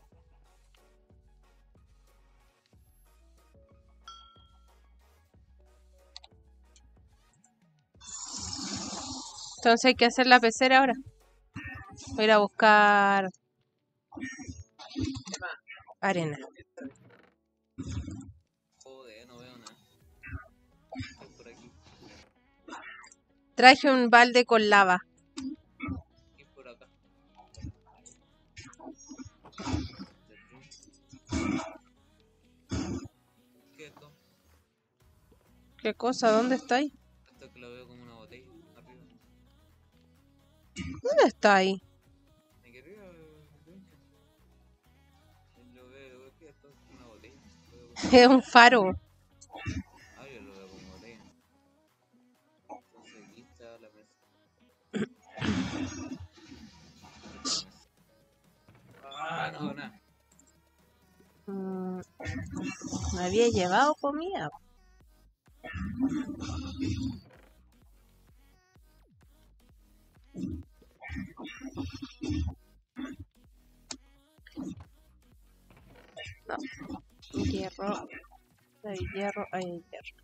Entonces hay que hacer la pecera ahora. Voy a ir a buscar arena. Joder, no veo nada. Estoy por aquí. Traje un balde con lava. Y por acá. ¿Qué es esto? ¿Qué cosa? ¿Dónde estáis? Esto que lo veo como una botella arriba. ¿Dónde estáis? Aquí arriba, derecha. Lo veo, ¿qué es esto? Una botella. Lo veo como- Es un faro. Ah, yo lo veo como botella. Entonces aquí está la mesa. Me había llevado comida. No. Hierro. Hay hierro, hay hierro.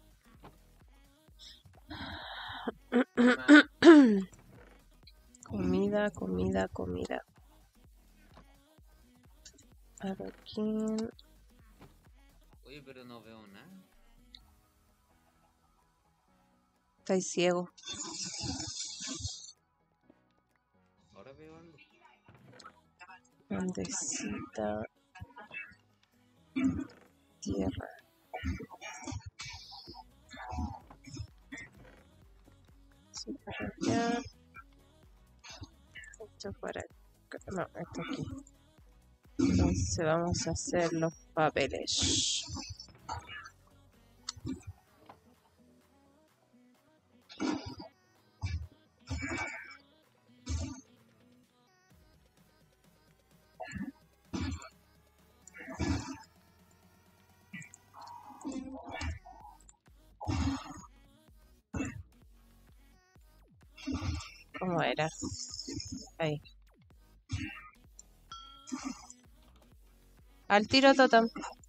Comida, comida, comida. Adoquín. Oye, pero no veo nada. Estáis ciego. Ahora veo algo. Andesita. Tierra. Sí, para allá. Esto para acá. No, esto aquí. Entonces vamos a hacer los papeles. ¿Cómo era? Ahí. Al tiro, Totem.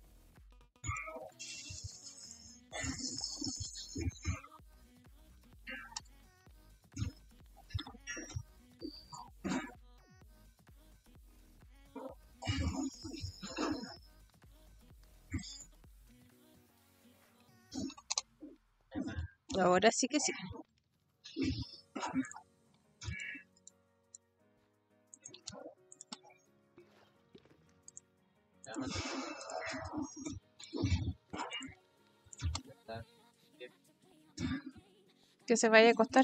Ahora sí que sí. Que se vaya a acostar.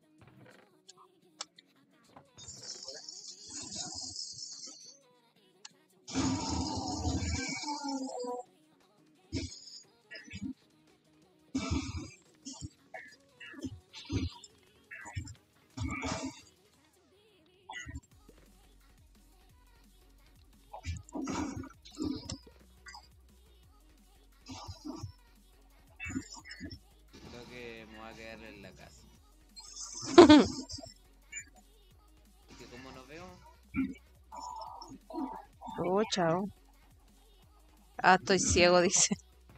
Creo que me voy a quedar en la casa. Y que como no veo, Oh, chao. Ah, estoy ciego, dice.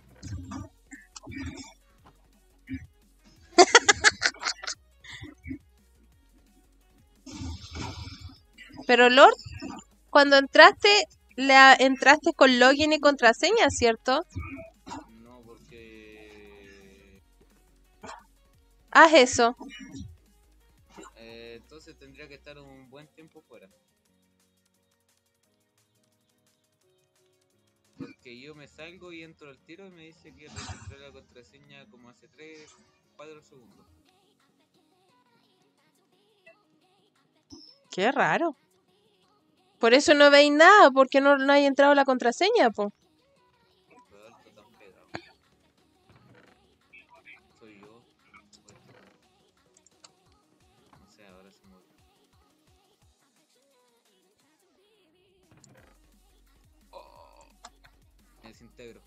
Pero Lord, cuando entraste, la entraste con login y contraseña, ¿cierto? no, porque Haz eso. eh, entonces tendría que estar un buen tiempo fuera. Porque yo me salgo y entro al tiro y me dice que registré la contraseña como hace tres, cuatro segundos. Qué raro. Por eso no veis nada, porque no, no hay entrado la contraseña, po. Rodolfo tan pegado. Soy yo. No sé, ahora se me olvidó. Oh, me desintegro.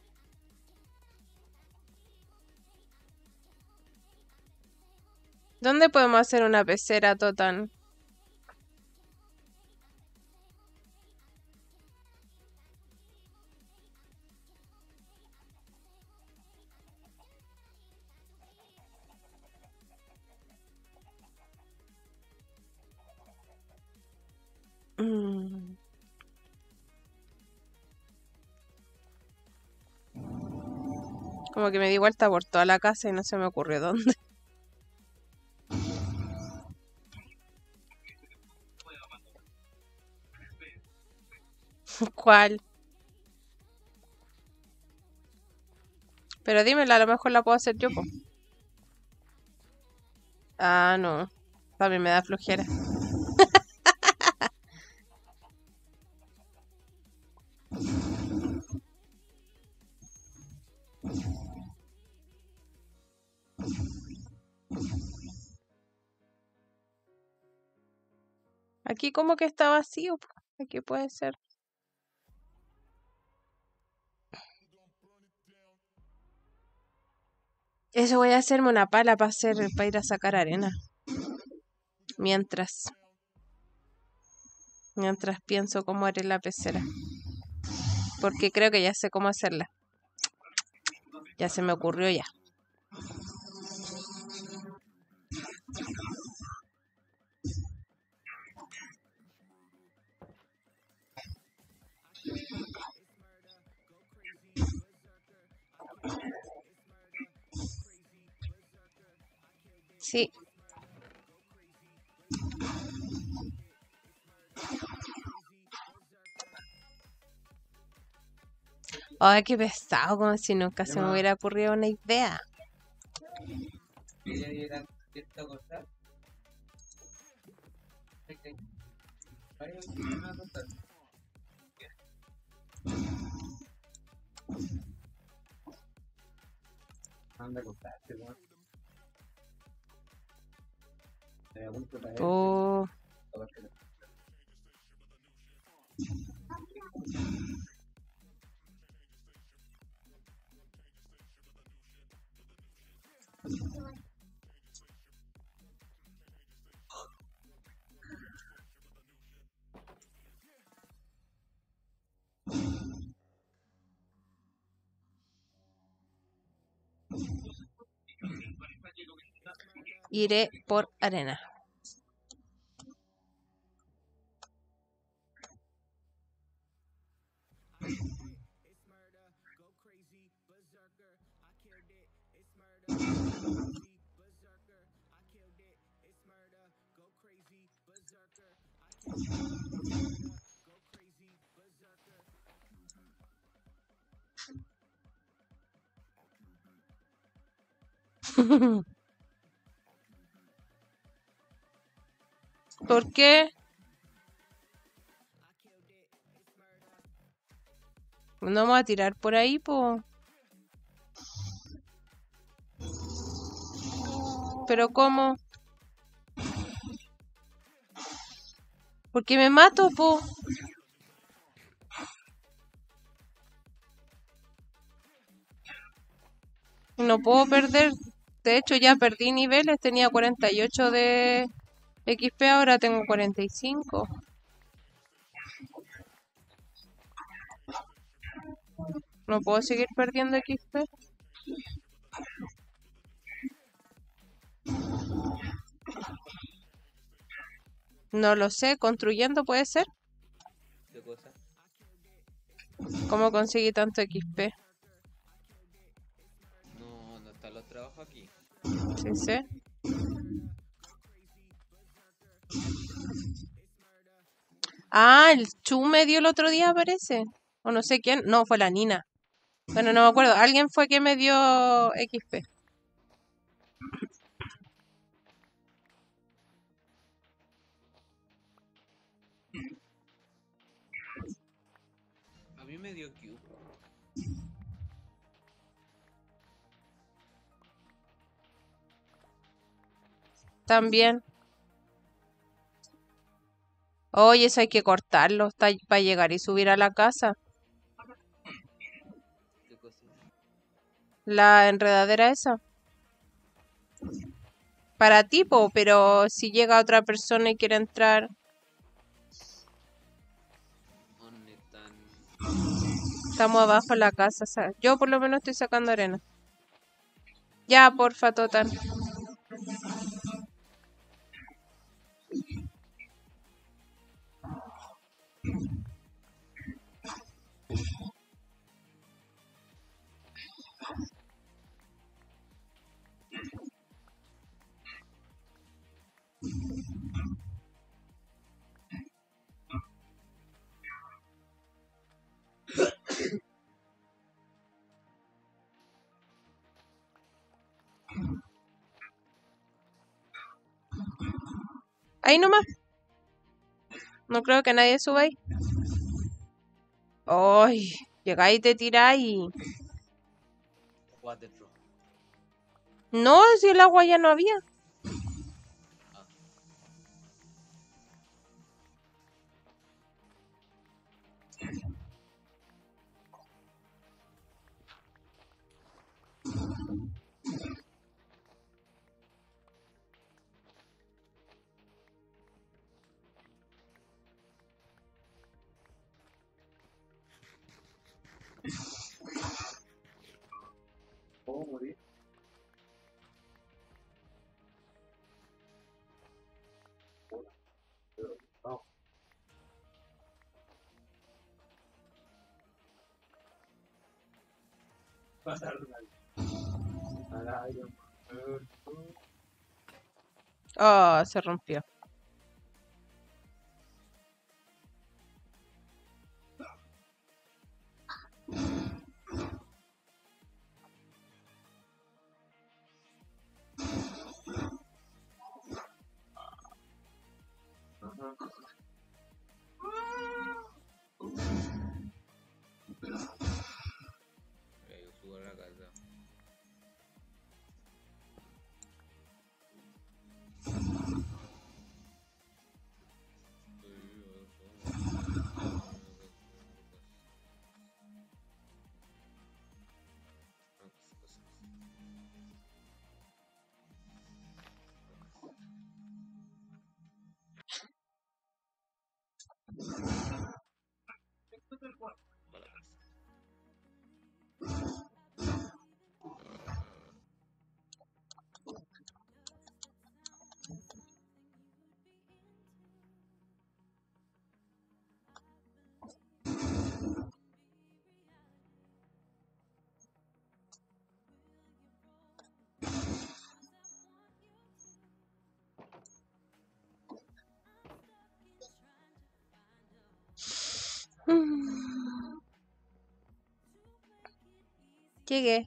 ¿Dónde podemos hacer una pecera, Totan? Mm. Como que me di vuelta por toda la casa y no se me ocurrió dónde. ¿Cuál? Pero dímela, a lo mejor la puedo hacer yo, po. Ah, no. También me da flojera. Aquí como que está vacío, po. Aquí puede ser. Eso voy a hacerme una pala para hacer, para ir a sacar arena. Mientras, mientras pienso cómo haré la pecera. Porque creo que ya sé cómo hacerla. Ya se me ocurrió ya. Sí. Ay, qué pesado, como si nunca se me hubiera ocurrido una idea. ¿Ella era cierta cosa? Ok. Vaya, una a contar. Anda a acostarte, weón. Te apunto para él. Oh, iré por arena. ¿Por qué? No vamos a tirar por ahí, po. ¿Pero cómo? Porque me mato, po. No puedo perder. De hecho, ya perdí niveles. Tenía cuarenta y ocho de X P, ahora tengo cuarenta y cinco. No puedo seguir perdiendo X P. No lo sé. ¿Construyendo puede ser? ¿Qué cosa? ¿Cómo conseguí tanto X P? No, no están los trabajos aquí. Sí sé. Ah, el Chu me dio el otro día, parece. O no sé quién. No, fue la Nina. Bueno, no me acuerdo. Alguien fue que me dio X P. A mí me dio Q. También. Oye, eso hay que cortarlo. Está para llegar y subir a la casa. ¿Qué cosa? La enredadera esa. Para tipo, pero si llega otra persona y quiere entrar. ¿Dónde están? Estamos abajo en la casa. sa- Yo por lo menos estoy sacando arena. Ya, porfa, Total. Ahí nomás. No creo que nadie suba ahí. Ay, llegáis y te tiráis. What the fuck? No, si el agua ya no había. Ah. Oh, se rompió. Ya, yo subo a la casa. Mm. Llegué.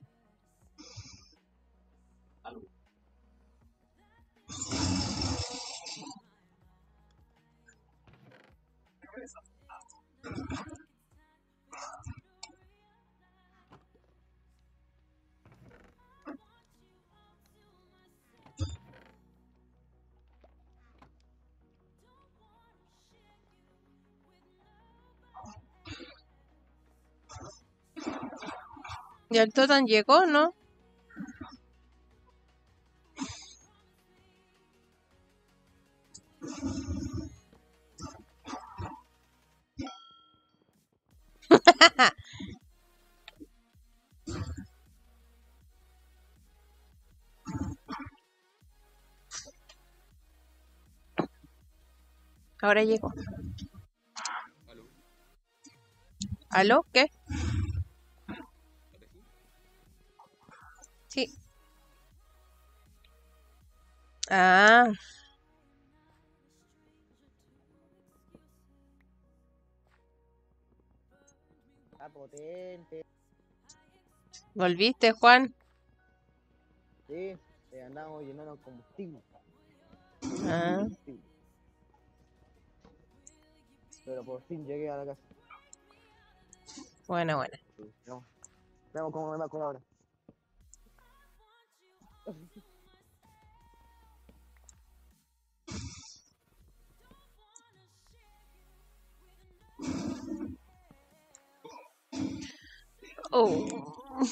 ¿Y el Totan llegó, no? Ahora llegó. ¿Aló? ¿Aló? ¿Qué? ¿Ahora sí? Sí. Ah, Está potente. ¿volviste, Juan? Sí, eh, andamos llenando combustible. Ah, combustible. Pero por fin llegué a la casa. bueno, bueno. Sí, no. Veamos cómo me va con ahora. Oh.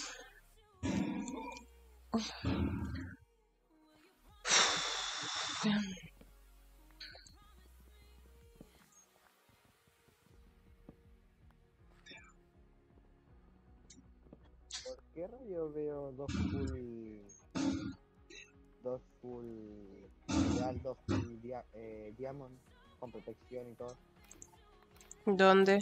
¿Por qué rayo veo dos full... dos full... real, dos full dia, eh, diamond con protección y todo? ¿Dónde?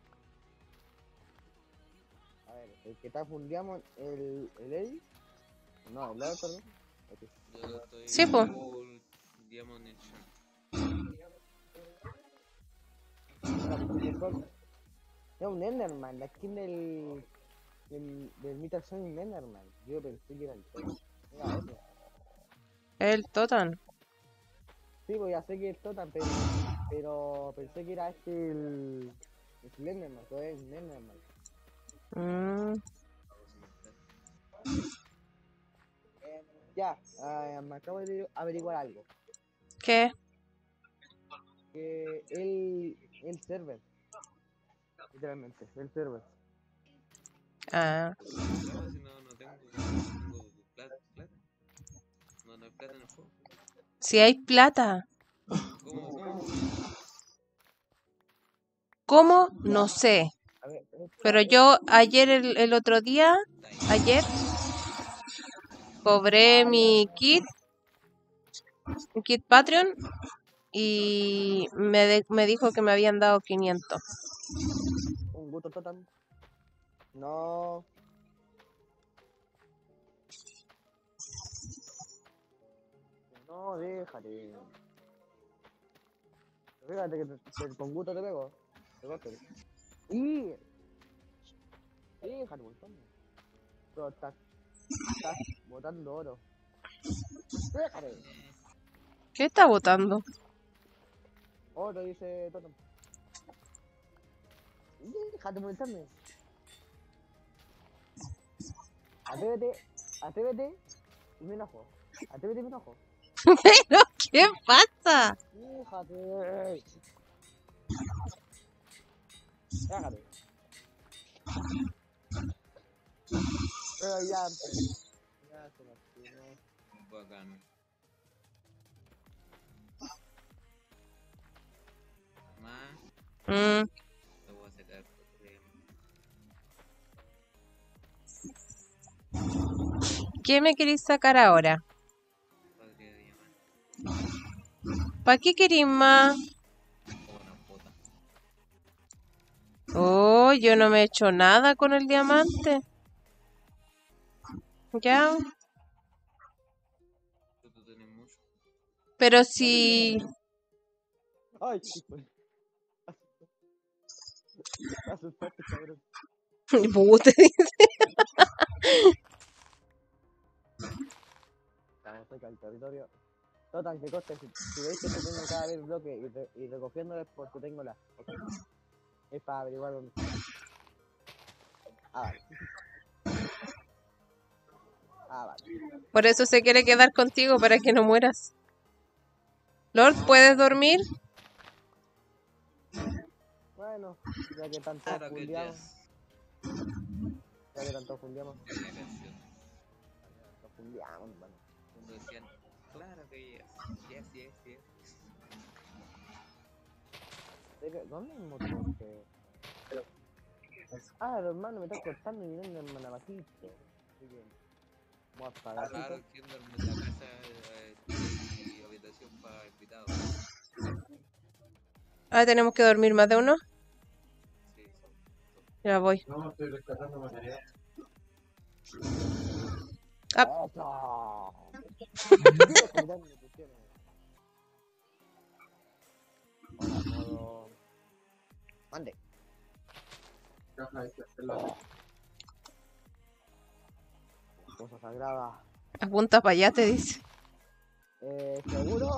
A ver, el que está full diamond, el... el Eddie. No, el Lord, perdón. Ok. Yo estoy Sí, po. full Diamond Enchant. Es un Enderman, la skin del... del, del Metal Sun es un Enderman. Yo pensé que era el Totem. Era otro. El Totan. Sí, pues ya sé que es Totem, pero, pero pensé que era este el... el Slenderman, todo es Slenderman. Mm, Eh, ya, ah, me acabo de averiguar algo. ¿qué? Que el, el server, literalmente, el server. Ah, No, si no, no tengo, tengo plata, plata. No, no hay plata en el juego. si hay plata. ¿Cómo? ¿Cómo? ¿Cómo? No sé. A ver, esta- Pero yo ayer, el, el otro día, ayer, cobré mi kit, mi kit Patreon, y me, de- me dijo que me habían dado quinientos. un gusto Totem. No, No, déjate. Fíjate que te, te- con gusto te pego. Te corto. Y... Déjate, montón. Pero estás, estás botando oro. Déjate. ¿Qué está botando? Oro, dice Totem. Déjate molestarme. Atrévete, atrévete y me enojo. Atrévete y me enojo. ¿Pero qué pasa? Déjate. Déjate. Pero ya. Ya se lastimó. Bacán. Más, Mm, lo voy a sacar. porque ¿Qué me queréis sacar ahora? podría llamar ¿Para qué queréis más? como una puta. Oh, yo no me he hecho nada con el diamante. Ya, Tú, tú tienes mucho. pero si... Ay, hijo. Me asustaste, cabrón. Puta. Estamos cerca del territorio. Total, que coste, si, si veis que estoy tengo cada vez bloque y, re, y recogiéndoles porque tengo la. ¿Ok? Es para averiguar dónde está. Ah, vale. Ah, vale. Por eso se quiere quedar contigo, para que no mueras. Lord, ¿puedes dormir? Bueno, ya que tanto Claro que fundiamos, yes. ya que tanto fundiamos, Es la canción. nos fundiamos, hermano. Cuando decían, claro que yes. Yes, yes, yes. ¿De qué- ¿Dónde es el motor que.? Ah, hermano, me está cortando y viene el manabajito. Así que. Vamos a apagar. Claro, ¿quién duerme en la casa eh, y habitación para invitados? Ah, tenemos que dormir más de uno. Sí, son. Ya voy. No, estoy rescatando material. Ah. ¡Opa! Hola, modo. Mande. Caja, hay que hacerla. Cosa sagrada. Apunta para allá, te dice. Eh, ¿seguro?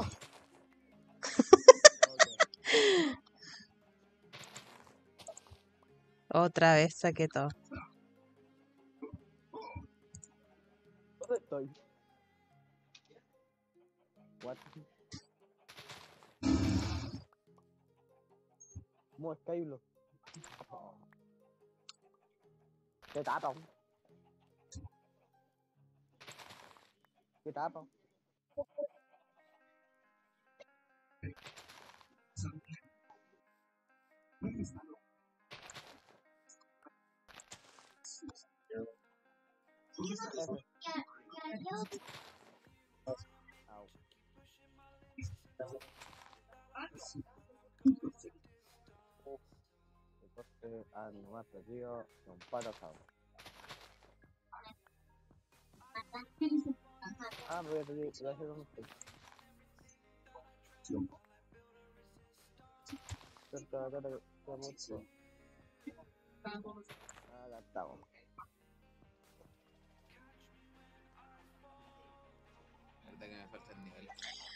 Otra vez saqué todo. ¿Dónde estoy? What? ¿Cómo es Kylo? ¿Qué tapa? ¿Qué tapa? F. Au. El coste a nomás perdido con patas ahora. Ah, me voy a pedir, voy a hacer un estoy. Cerca de acá te te muestro. Acá estamos. La verdad que me faltan niveles.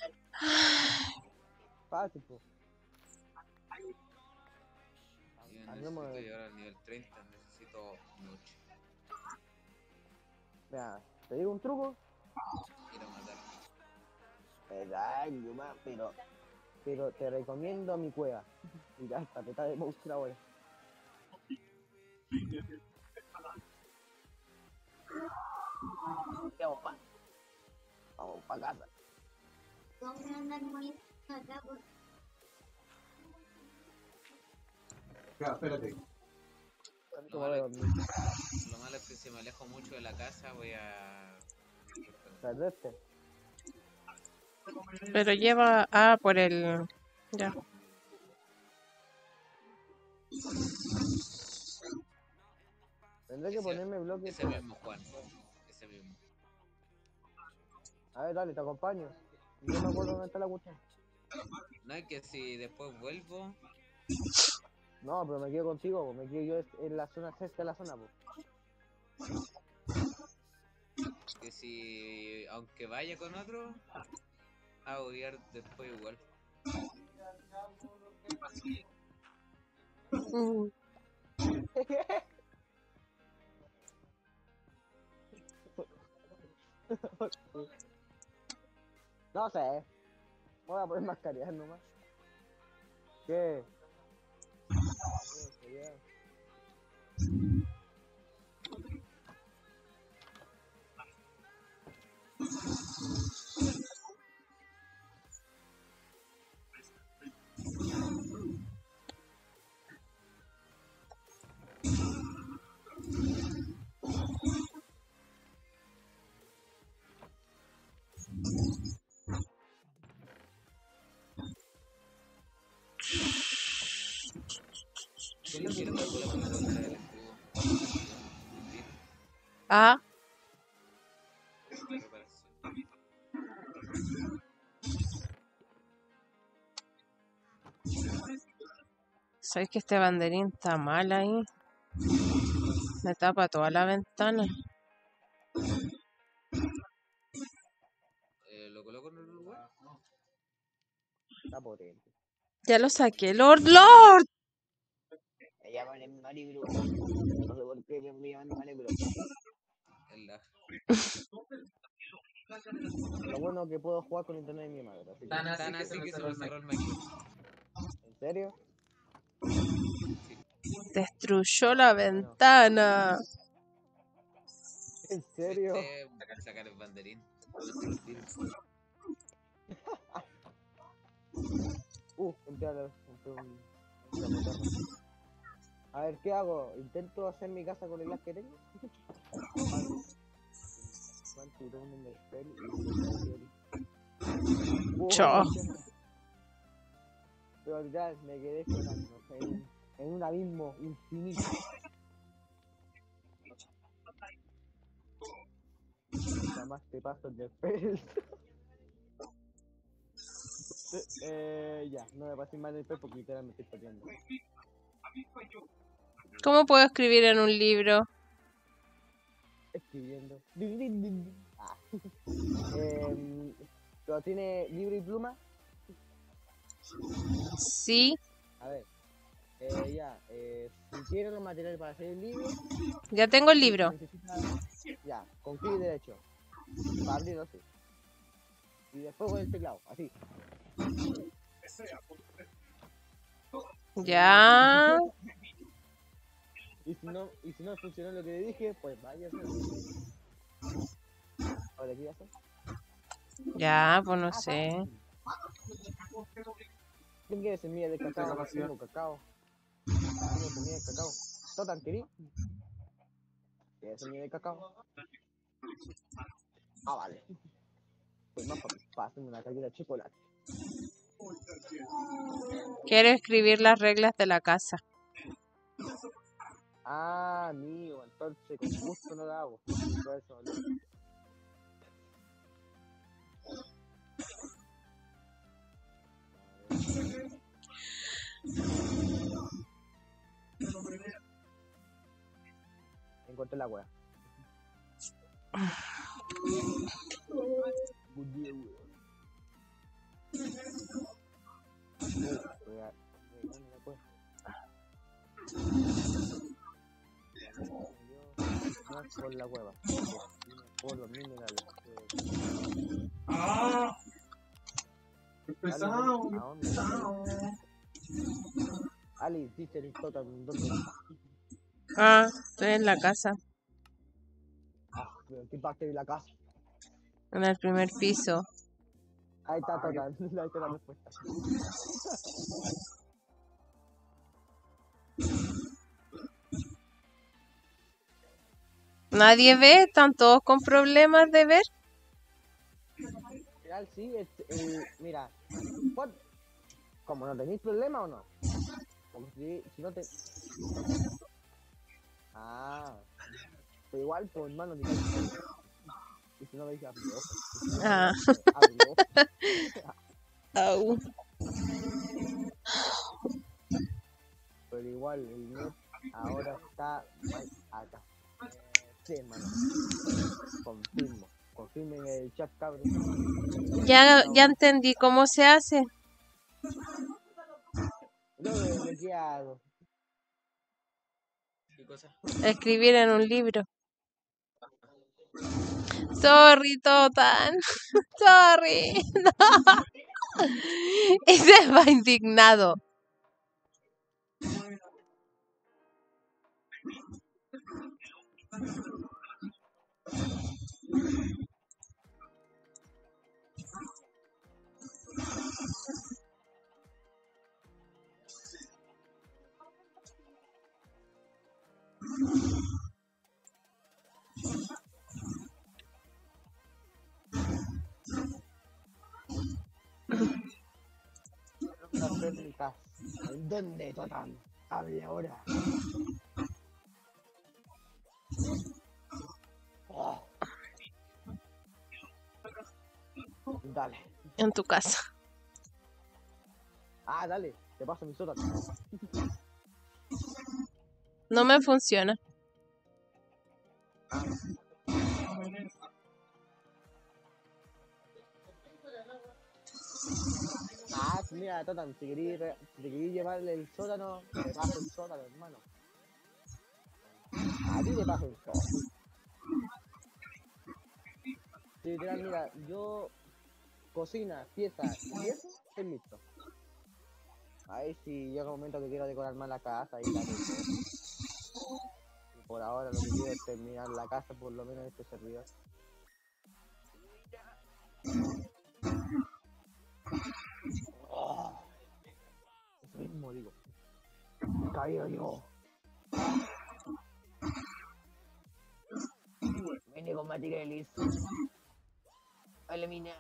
Fácil, pues. Yo Andemos necesito de... llegar al nivel treinta, necesito noche. Mira, te digo un truco. Ir a matar. Me da algo más, pero... Pero te recomiendo mi cueva. Y ya está, te está de monstruo ahora. Vamos pa... Vamos pa casa. Vamos a andar muy acá por Ya, espérate. ¿Cómo voy a dormir? Lo malo es que si me alejo mucho de la casa voy a... Perderte. Pero lleva... Ah, por el... Ya. Tendré que Ese- ponerme bloque. Ese mismo Juan. Ese mismo. A ver, dale, te acompaño. No me acuerdo dónde está la cuestión. No es que si después vuelvo, No, pero me quedo contigo, po. Me quedo yo en la zona cerca de la zona, po. que si aunque vaya con otro, a odiar después igual. Mm. No sé. Voy a poner mascarillas nomás. ¿Qué? ¿Qué? Ya. Si quiero la cola por contra del escudo. Ah, Preparación. sabes que este banderín está mal ahí. Me tapa toda la ventana. Eh, ¿Lo coloco en el lugar? Está potente. Ya lo saqué, Lord, Lord. Me llaman en Maribru. No sé por qué me llaman en Maribru. El lag. Lo bueno es que puedo jugar con internet de mi madre. Así que... Tan así que se me cerró el Minecraft. ¿En serio? Destruyó la ventana. ¿En serio? Fuiste a sacar el banderín. Uh, entré a la- entré un- entré a meterme. A ver, ¿qué hago? ¿Intento hacer mi casa con el lag que tengo? Juan Turón en el pelo y- Uh, Chao. Pero ya me quedé flotando en, en un abismo infinito. Jamás te paso el después. eh, ya, no me pasé mal el después porque literalmente estoy perdiendo. ¿Cómo puedo escribir en un libro? Escribiendo. Din, din, din, din. Ah. Em, ¿Pero tiene libro y pluma? Sí, A ver. Eh, ya, eh, si quieren los materiales para hacer el libro, ya tengo el libro. necesita, ya, con clic derecho, para abrirlo así. Y después con el teclado, así. Ya. Y si no, y si no funcionó lo que le dije, pues vaya a hacer. Ahora, ¿qué hacer? Ya, pues no sé. ¿Quién quiere semilla de cacao? Tengo cacao. Tengo semilla de cacao. ¿Total querí? ¿Quieres semilla de cacao? Ah, vale. Pues más para pasen una galleta de chocolate. Quiero escribir las reglas de la casa. Ah, amigo, entonces con gusto no la hago. Por eso, ¿no? Encontré la wea. Good día, wea. Voy a- voy a- la wea. No es por la hueva, por los minerales. ¡Ah! ¡Qué Ali, pesado! ¿a dónde? Ali, dice el total, ¿dónde está? Ah, estoy en la casa, Ah, pero ¿en qué parte de la casa? en el primer piso. Ahí está total, ahí está la respuesta. Nadie ve, están todos con problemas de ver. Real, sí, es, el, mira, ¿cuál? ¿Cómo no tenéis problema o no? Porque si, si no te... Ah, pero igual, pues hermano, ni Y si no me dije abre ojos. Y si no, Ah, abre ojos. au. Pero igual el net ahora está mal acá. Sí, hermano. Confirmo. Confirmen en el chat, cabrón. Ya, ya entendí cómo se hace. Luego de qué hago. ¿Qué cosa? Escribir en un libro. Sorry, Totan. Sorry. No. Ese va indignado. Las réplicas. ¿En dónde, Totan? Hable ahora. Oh. Dale. En tu casa. Ah, dale. Te paso mi sótano. No me funciona. Ah, mira, Totan, si querí, re- si te querí llevarle el sótano, te paso el sótano, hermano. A ti te paso el sótano. Sí, literal, mira, yo cocina, pieza y eso es listo. Ahí si llega un momento que quiero decorar más la casa, ahí la decoro. Y por ahora lo que quiero es terminar la casa, por lo menos este servidor. Oh, eso mismo digo. Caído yo. Vine con materiales. Elimina.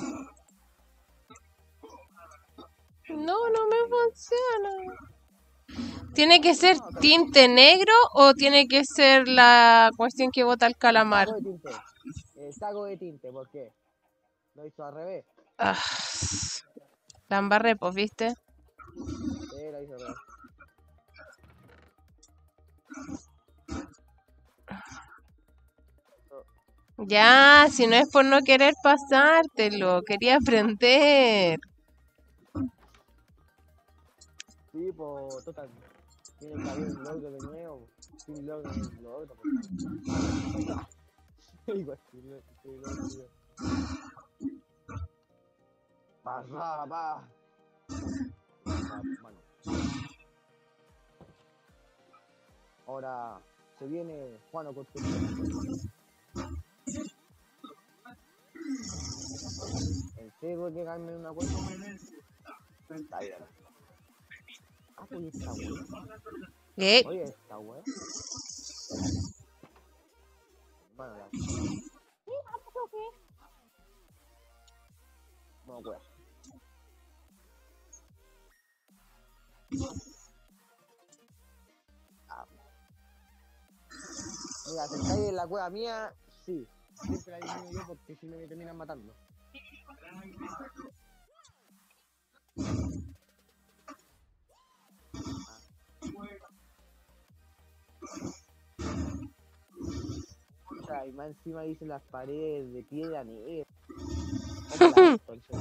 No, no me funciona. ¿Tiene que ser tinte negro o tiene que ser la cuestión que bota el calamar? Saco de tinte. El saco de tinte, ¿por qué? Lo hizo al revés. Ah, la embarré, pues, ¿viste? Sí, lo hizo al revés. Ya, si no es por no querer pasártelo, quería aprender. Sí, pues, total. Tiene que haber un logro de nuevo. Sin logro no hay logro. Igual, sin logro, sin logro. Pasá, pa. Ah, mano. Ahora se viene Juano Construcción. ¿En serio llegarme una cosa? Está bien. Ah, pues esta wea. ¿Qué? Oye, esta wea. Bueno, ya. No, wea. Ah. Mira, si estáis en la cueva mía, sí. Siempre la elimino yo porque si no me terminan matando. O sea, y más encima dicen las paredes de piedra negra. ¿Cómo la hago, entonces?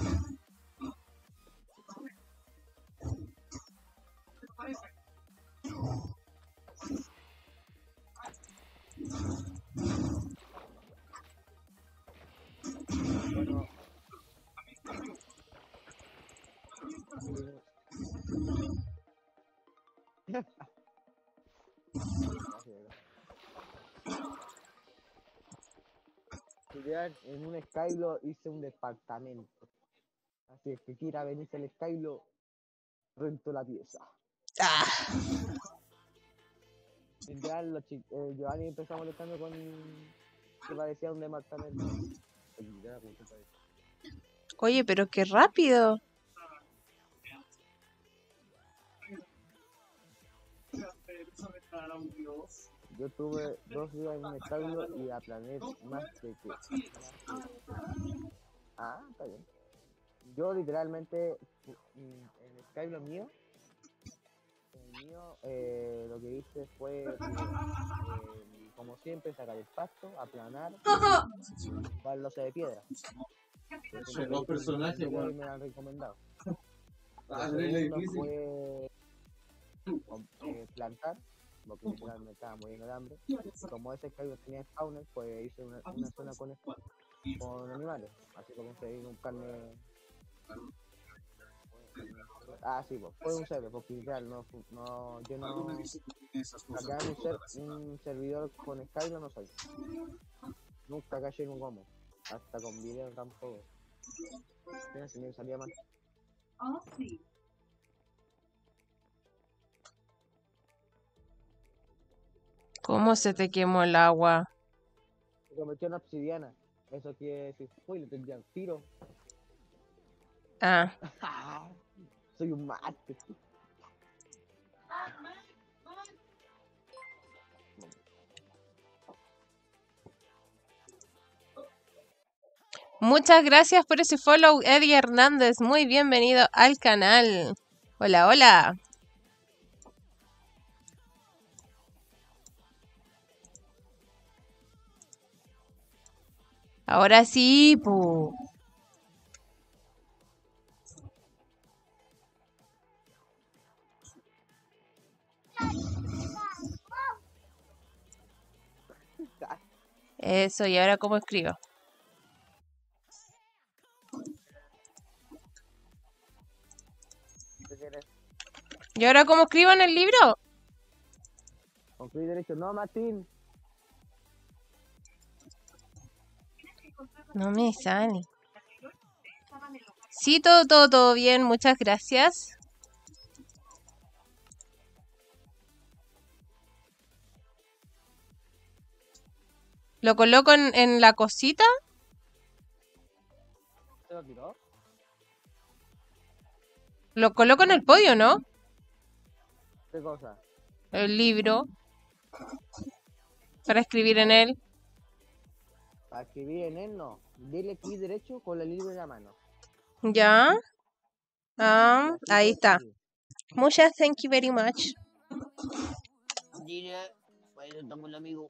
Bueno. Literal, en un Skylo hice un departamento. Así es que quiera venirse al Skylo, rento la pieza. Ah, Literal, los chi- eh, Giovanni empezó molestando con que parecía un departamento. Literal, como que parecía. oye, pero qué rápido. Yo tuve dos días en un establo y aplané más de que... más que- Ah, está bien. Yo literalmente, mm, en el establo mío, el mío, eh, lo que hice fue, primero, eh, como siempre, sacar el pasto, aplanar, jugar losa de piedra. Eso Son fue dos lo que personajes, yo weón. me han recomendado. Lo Ah, pero es segundo difícil. fue com- eh, plantar, porque literalmente estaba muriendo de hambre. Como ese establo tenía spawner, pues hice una, una zona con, con animales, así como conseguí un carne. Ah, sí, pues, fue un server, porque literal, no, fu- no, yo no, acá en un, ser, un servidor con Skype no soy, nunca caché en un gomo, hasta con video tampoco, mira si me salía mal. Oh, sí. ¿Cómo se te quemó el agua? Se convirtió en obsidiana, eso quiere decir, uy, le tendrían tiro, Ah, soy un mate. muchas gracias por ese follow, Eddie Hernández. Muy bienvenido al canal. Hola, hola. Ahora sí, pu. Eso, ¿y ahora cómo escribo? ¿Qué quieres? ¿Y ahora cómo escribo en el libro? Con clic derecho, no, Martín. No me sale. Sí, todo, todo, todo bien. Muchas gracias. ¿Lo coloco en, en la cosita? ¿Se lo tiró? Lo coloco en el podio, ¿no? ¿Qué cosa? El libro. Para escribir en él. Para escribir en él, no. Dile clic derecho con el libro en la mano. Ya. Ah, Y así ahí puedes está. escribir. Muchas thank you very much. Dile, pues estamos el amigo.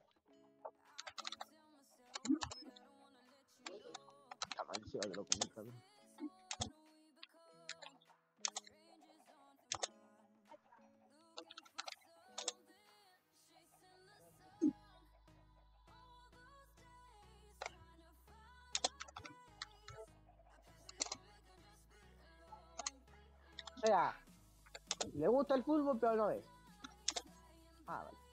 La maldición de lo comenta. O sea, le gusta el fútbol, pero no es. Ah, vale.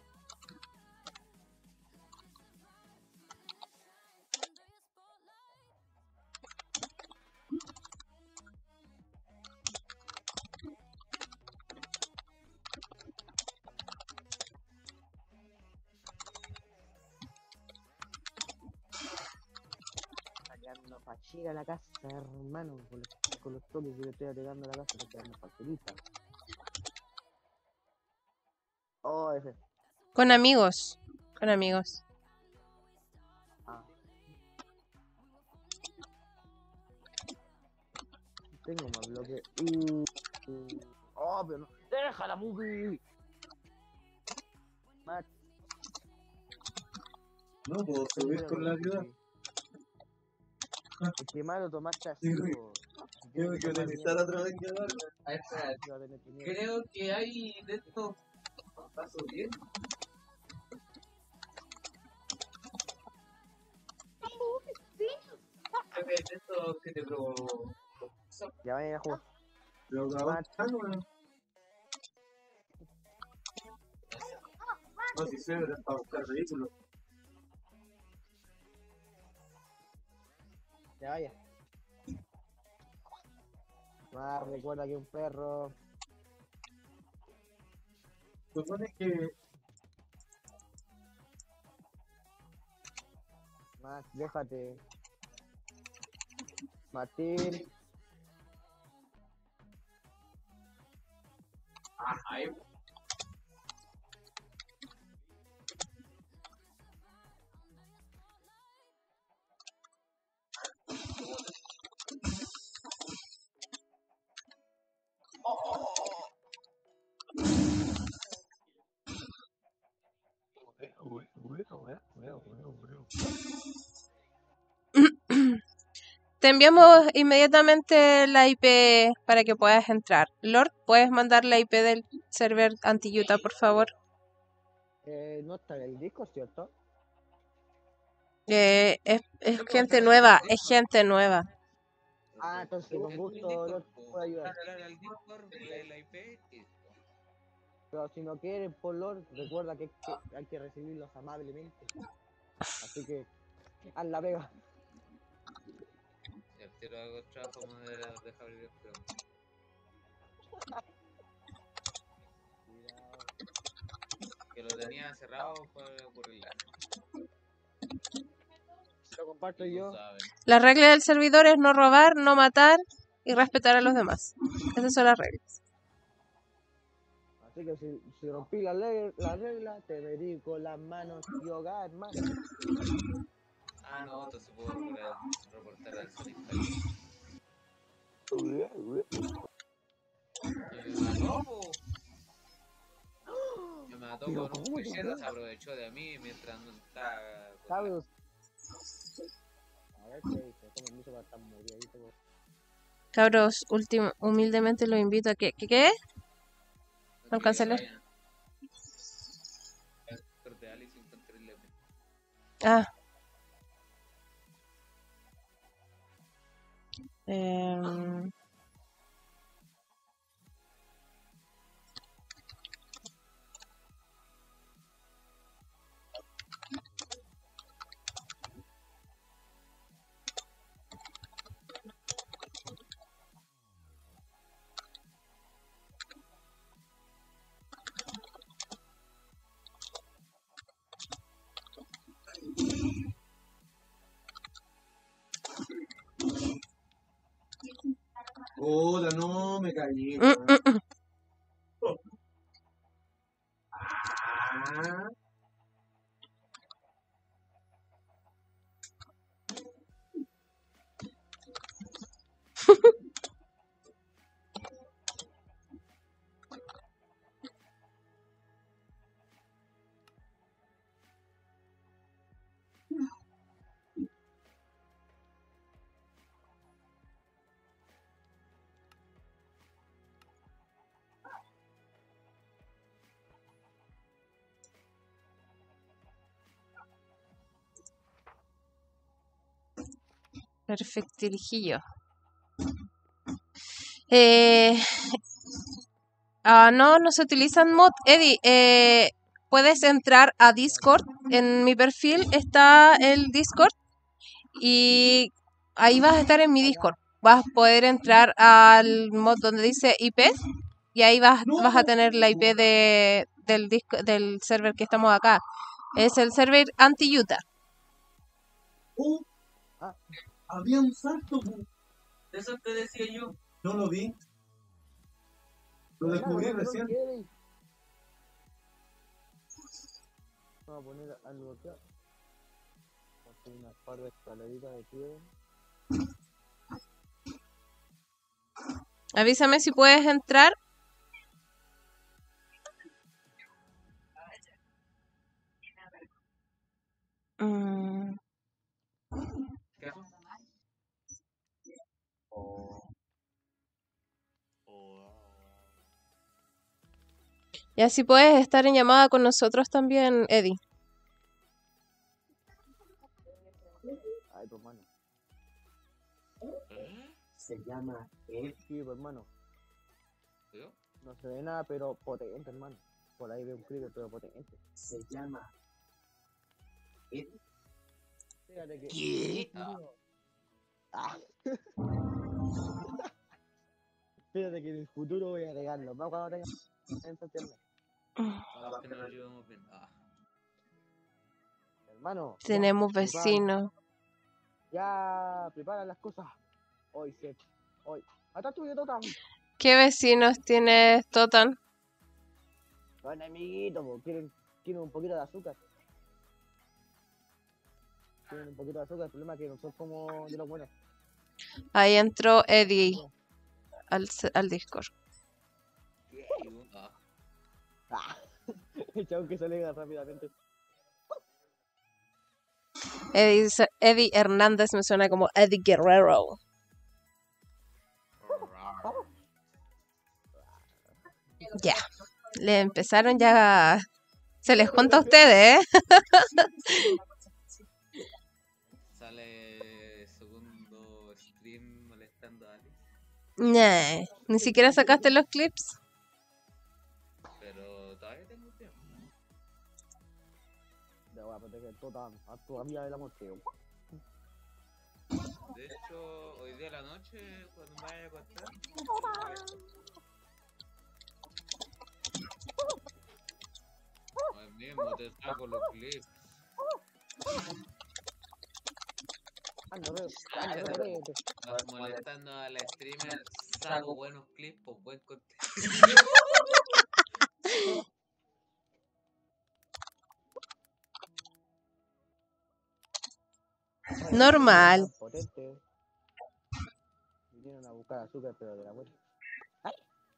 Sacando fachera a la casa, hermano, con los, con los toques que le estoy agregando a la casa, está quedando facilita. Oh, ese. Con amigos. Con amigos. Ah. Tengo más bloques. Uh, uh. Oh, pero no. ¡Déjala, movie! Matt, No puedo subir con la ayuda. es que malo tomaste así, Sí, güey. po. Tengo que utilizar otra vez que dar. Ah, espera, Sí, va a tener que miedo. creo que hay de estos pasos bien. Creo que hay de estos que te provocan. Ya vayan a jugar. Pero Matt, grabando, no, si se es para buscar vehículos. ya vaya. Más recuerda que un perro. Supone que Más, déjate. Martín. Ah, ahí. te enviamos inmediatamente la I P para que puedas entrar. Lord, ¿puedes mandar la I P del server anti-Utah, por favor? Eh, no está en el disco, ¿cierto? Eh, es, es Yo puedo gente entrar nueva, al es Discord. gente nueva. Ah, entonces con Es un gusto Discord, Lord po. puede ayudar. Entrar al Discord, le la I P y listo. Pero si no quieren, por Lord, recuerda que hay que, hay que recibirlos amablemente. Así que, haz la pega. Si al tiro hago trabajo moderador de Javier, pero que lo tenía cerrado fue por el LAN. Lo comparto Lo yo. saben. La regla del servidor es no robar, no matar y respetar a los demás. Esas son las reglas. Así que si, si rompí la, le- la regla, te verí con las manos y hogar, hermano. Ah, no, entonces puedo reportar, reportar al sanitario. Y me mató, po. Me mató Pero con un ¿cómo te flechazo, mató? se aprovechó de mí mientras no estaba. con la- Cabros. A ver qué dice, como permiso para estar muriendo. po. Cabros, último, humildemente los invito a que... ¿Qué? ¿Qué? que alcancé a leer. vayan. El doctor de Alice encontré el L P. Ah. Em, Puta, no, me caí. mm, mm, mm. Ah, Perfectirijillo. Eh, ah, no, no se utilizan mod. Eddie, eh, puedes entrar a Discord. En mi perfil está el Discord. Y ahí vas a estar en mi Discord. Vas a poder entrar al mod donde dice I P. Y ahí vas, vas a tener la I P de, del, disco, del server que estamos acá. Es el server anti-Utah. oh, Ah. había un salto, po. Eso te decía yo. No lo vi. Lo Buena, descubrí buena, recién. Lord, ¿qué? Vamos a poner al bloquear. Vamos a hacer una par de escaleritas de piedra. Avísame si puedes entrar. Mm, ¿Qué? y así puedes estar en llamada con nosotros también, Eddie. Ay, pues, hermano. ¿Eh? Se llama Ed. Sí, pues, hermano. ¿Yo? No se ve nada, pero potente, hermano. Por ahí veo un creeper, pero potente. Se llama Ed. Fíjate que... ¿Qué? Ah. Ah. Fíjate que en el futuro voy a regarlo. Vamos cuando tenga en septiembre. Vamos que no nos llevamos bien. Ah. Hermano. ya, Tenemos prepara- vecinos. Ya, prepara las cosas. Hoy se... Hoy. Hasta tuyo, Totam. ¿Qué vecinos tienes, Totan? Bueno, amiguito, po. ¿Quieren, quieren un poquito de azúcar. Quieren un poquito de azúcar. El problema es que no son como de los buenos. Ahí entró Eddie al, se- al Discord. Ah. Ah. El chabón que se alegra rápidamente. Eddie, dice- Eddie Hernández me suena como Eddie Guerrero. Ya. Le empezaron ya. Se les junta a ustedes, ¿eh? Sale segundo stream molestando a Alex. Nah, ni siquiera sacaste los clips. Pero todavía tengo tiempo. Ya voy a proteger toda a tu amiga de la muerte. De hecho, hoy día a la noche, cuando me vaya a acostar, hoy mismo te saco los clips. Anda, ve, anda, ve, ve. Vas molestando a la streamer, saco buenos clips por buen contenido. Normal. Potente. Vinieron a buscar azúcar, pero de la muerte. ¡Ay!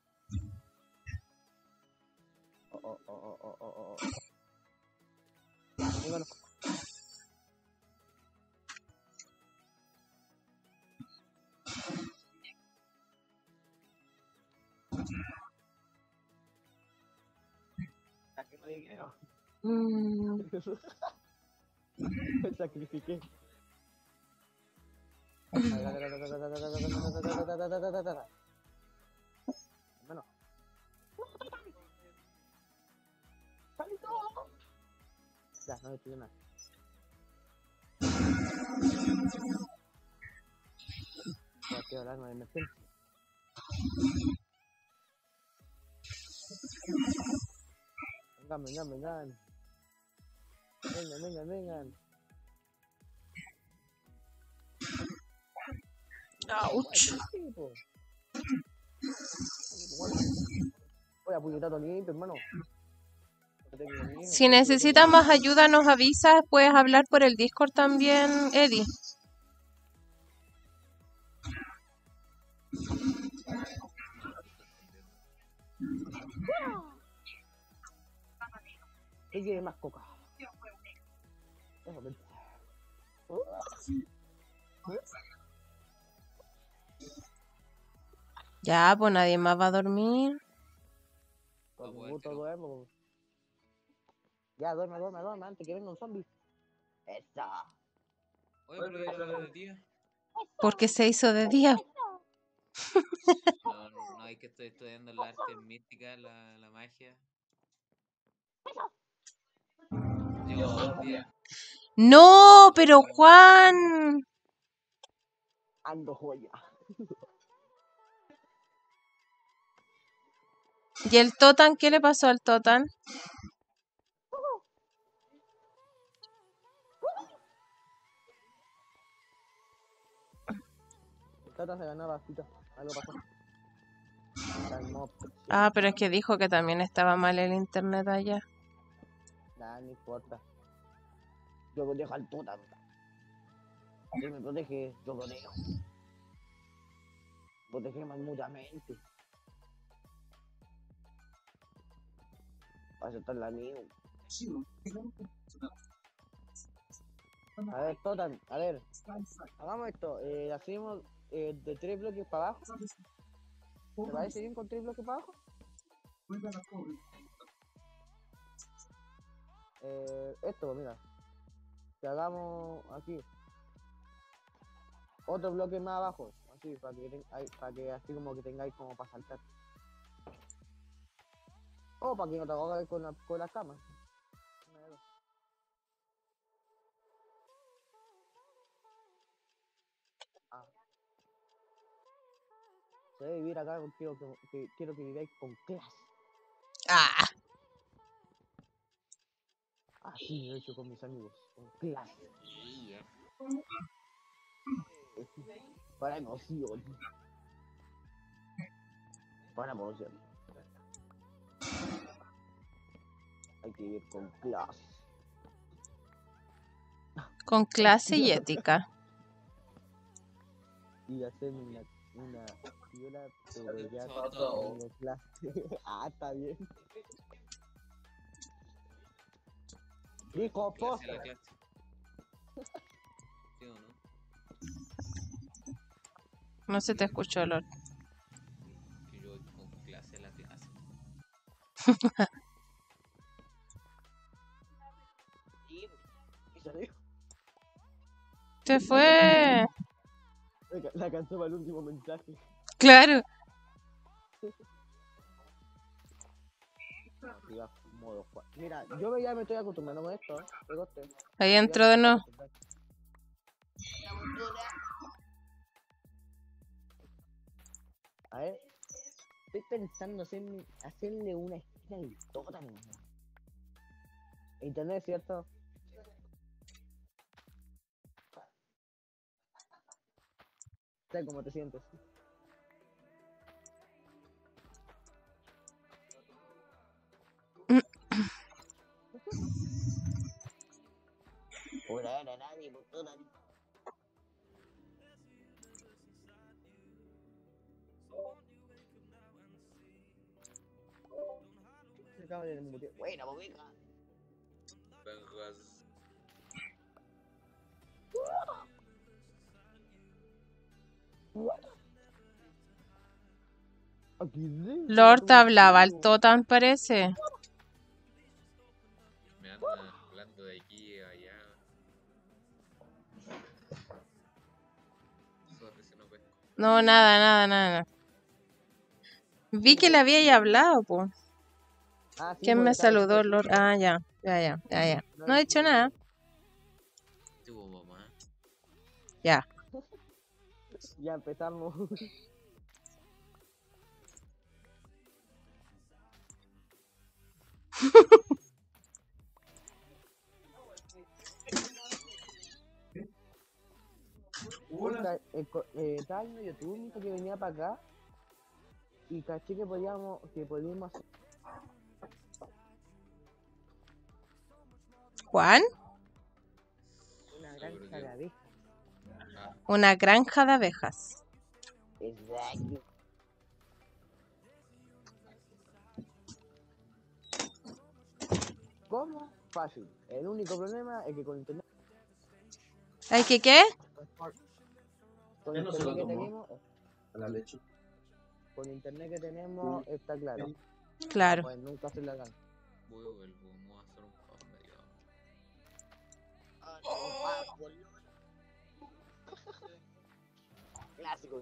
Oh, oh, oh, oh, oh, oh, oh. Y bueno, ¿a qué no dinero? Mm, Me sacrifiqué. Hermano. Ya, no destruye nada. Voy a activar el arma de emergencia. Vengan, vengan, vengan. Vengan, vengan, vengan. ouch. Voy a puñetar a limpio, hermano. No tengo miedo. Si necesitas más ayuda, nos avisas. Puedes hablar por el Discord también, Eddie. ¿Qué quiere más coca? Déjame. Ya, pues nadie más va a dormir. Con gusto duermo. Ya, duerme, duerme, duerme antes que venga un zombie. Esa. Oye, pero ya era de día. Porque se hizo de día. No, no, no, es que estoy estudiando la arte mística, la, la magia. Llevo dos días. No, pero Juan. Ando joya. ¿Y el Totan? ¿Qué le pasó al Totan? Tata se ganó bastito. Algo pasó. Calmó. Ah, pero es que dijo que también estaba mal el internet allá. Nada, no importa. Yo protejo al Tata. Si me protege, yo protejo. Protegemos mutuamente. Para aceptar la niña. A ver, Totan, a ver. Hagamos esto. Eh, hacemos eh, de tres bloques para abajo. ¿Te parece bien con tres bloques para abajo? Eh, esto, mira. Que hagamos aquí. Otro bloque más abajo. Así, para que, ten- ay, para que así como que tengáis como para saltar. O para que no te hagas con la, con la cama. Una de dos. Ah. Se debe vivir acá contigo, que, que quiero que viváis con clase. Ah, Así lo he hecho con mis amigos, con clase. Para emoción. Para emoción. Hay que vivir con clase. con clase y ética. Y hacer una, una viola, pero ya Foto. con clase. Ah, está bien. Dijo Clase a pozo. la clase. ¿Sí o no? No se te escuchó, Lord. Que yo voy con clase a la clase. Sí, y salió. Se fue. La cansó para el último mensaje. Claro. Activar modo juego. Mira, yo ya me estoy acostumbrando a esto, ¿eh? Te conté. Ahí Ya entró me de estoy nuevo. acostumbrando. A ver, estoy pensando hacerme, hacerle una esquina al Totem. Internet, ¿cierto? sé cómo te sientes. Por ahora nadie, por toda la... Se acaba de desmutear. Buena, bobeca. Vengas. Aquí sí. Lord hablaba al Totan, parece. Me andan hablando de aquí a allá. Sorry si no pesco. No, nada, nada, nada. Vi que le había hablado, pues. Ah, sí, ¿Quién porque me estaba diciendo saludó, sí, Lord? pero Ah, ya, ya, ya, ya, ya. no No he he dicho dicho nada. Tuvo mamá. Ya. Ya empezamos. Puta, eh, co- eh, estaba viendo YouTube, un que venía para acá y caché que podíamos, que podíamos hacer Juan, una Sobre granja de Dios. abejas. Ah, una granja de abejas. Exacto. ¿Cómo? Fácil. El único problema es que con internet, ¿Hay que qué? con Él no se internet lo que tomó. tenemos, A la leche. con internet que tenemos está claro. Claro. Pues nunca se la gana. voy a volver. Vamos a hacer un pan medio. Ah, no, papo, clásico.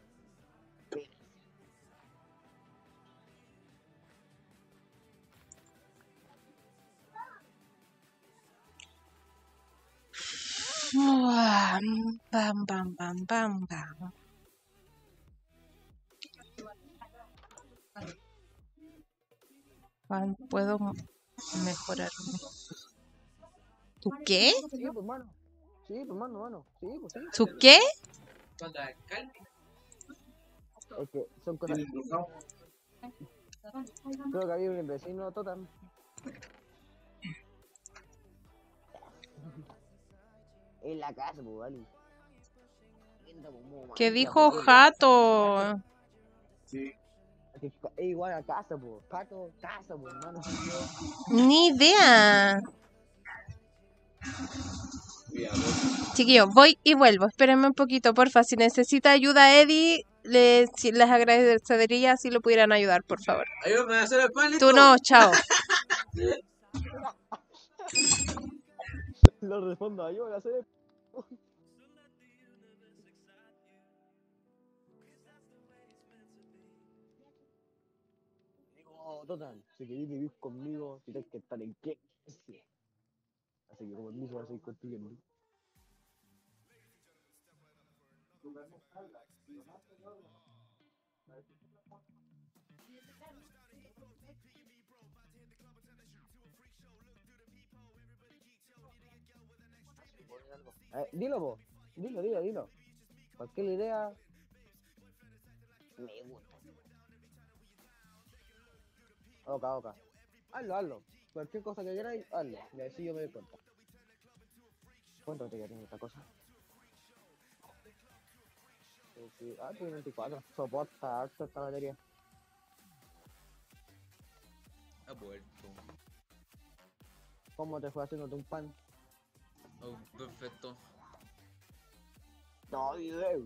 Bam, bam, bam, bam, bam. Juan, puedo mejorar. ¿Tú qué? Sí, pues hermano. Sí, pues hermano, hermano. Sí, pues sí. ¿Tú qué? Cuando alcalde. Es que son cosas. Tiene cruzado. Creo que había un vecino total. En la casa, pues, vale. ¿Qué dijo Jato? Sí. Es igual a casa, pues. Pato, casa, pues, hermano. Ni idea. Cuidado. Chiquillo, voy y vuelvo. Espérenme un poquito, porfa. Si necesita ayuda Eddie, les, si- les agradecería si lo pudieran ayudar, por favor. Ayúdame a hacer el pan, Tú no, chao. Lo respondo, yo voy a hacer. Digo, total, si queréis vivir conmigo, tienes que estar en qué. Sí. Así que como el mismo vas a ir construyendo. Eh, dilo, vos. Dilo, dilo, dilo. Cualquier idea. Me gusta. Ok, ok. Hazlo, hazlo. Cualquier cosa que queráis, hazlo. Y así yo me doy cuenta. ¿Cuánto te tiene esta cosa? Sí, sí. Ah, tiene veinticuatro. Soporta harto esta batería. Ha vuelto. ¿Cómo te fue haciéndote un pan? Oh, perfecto. No,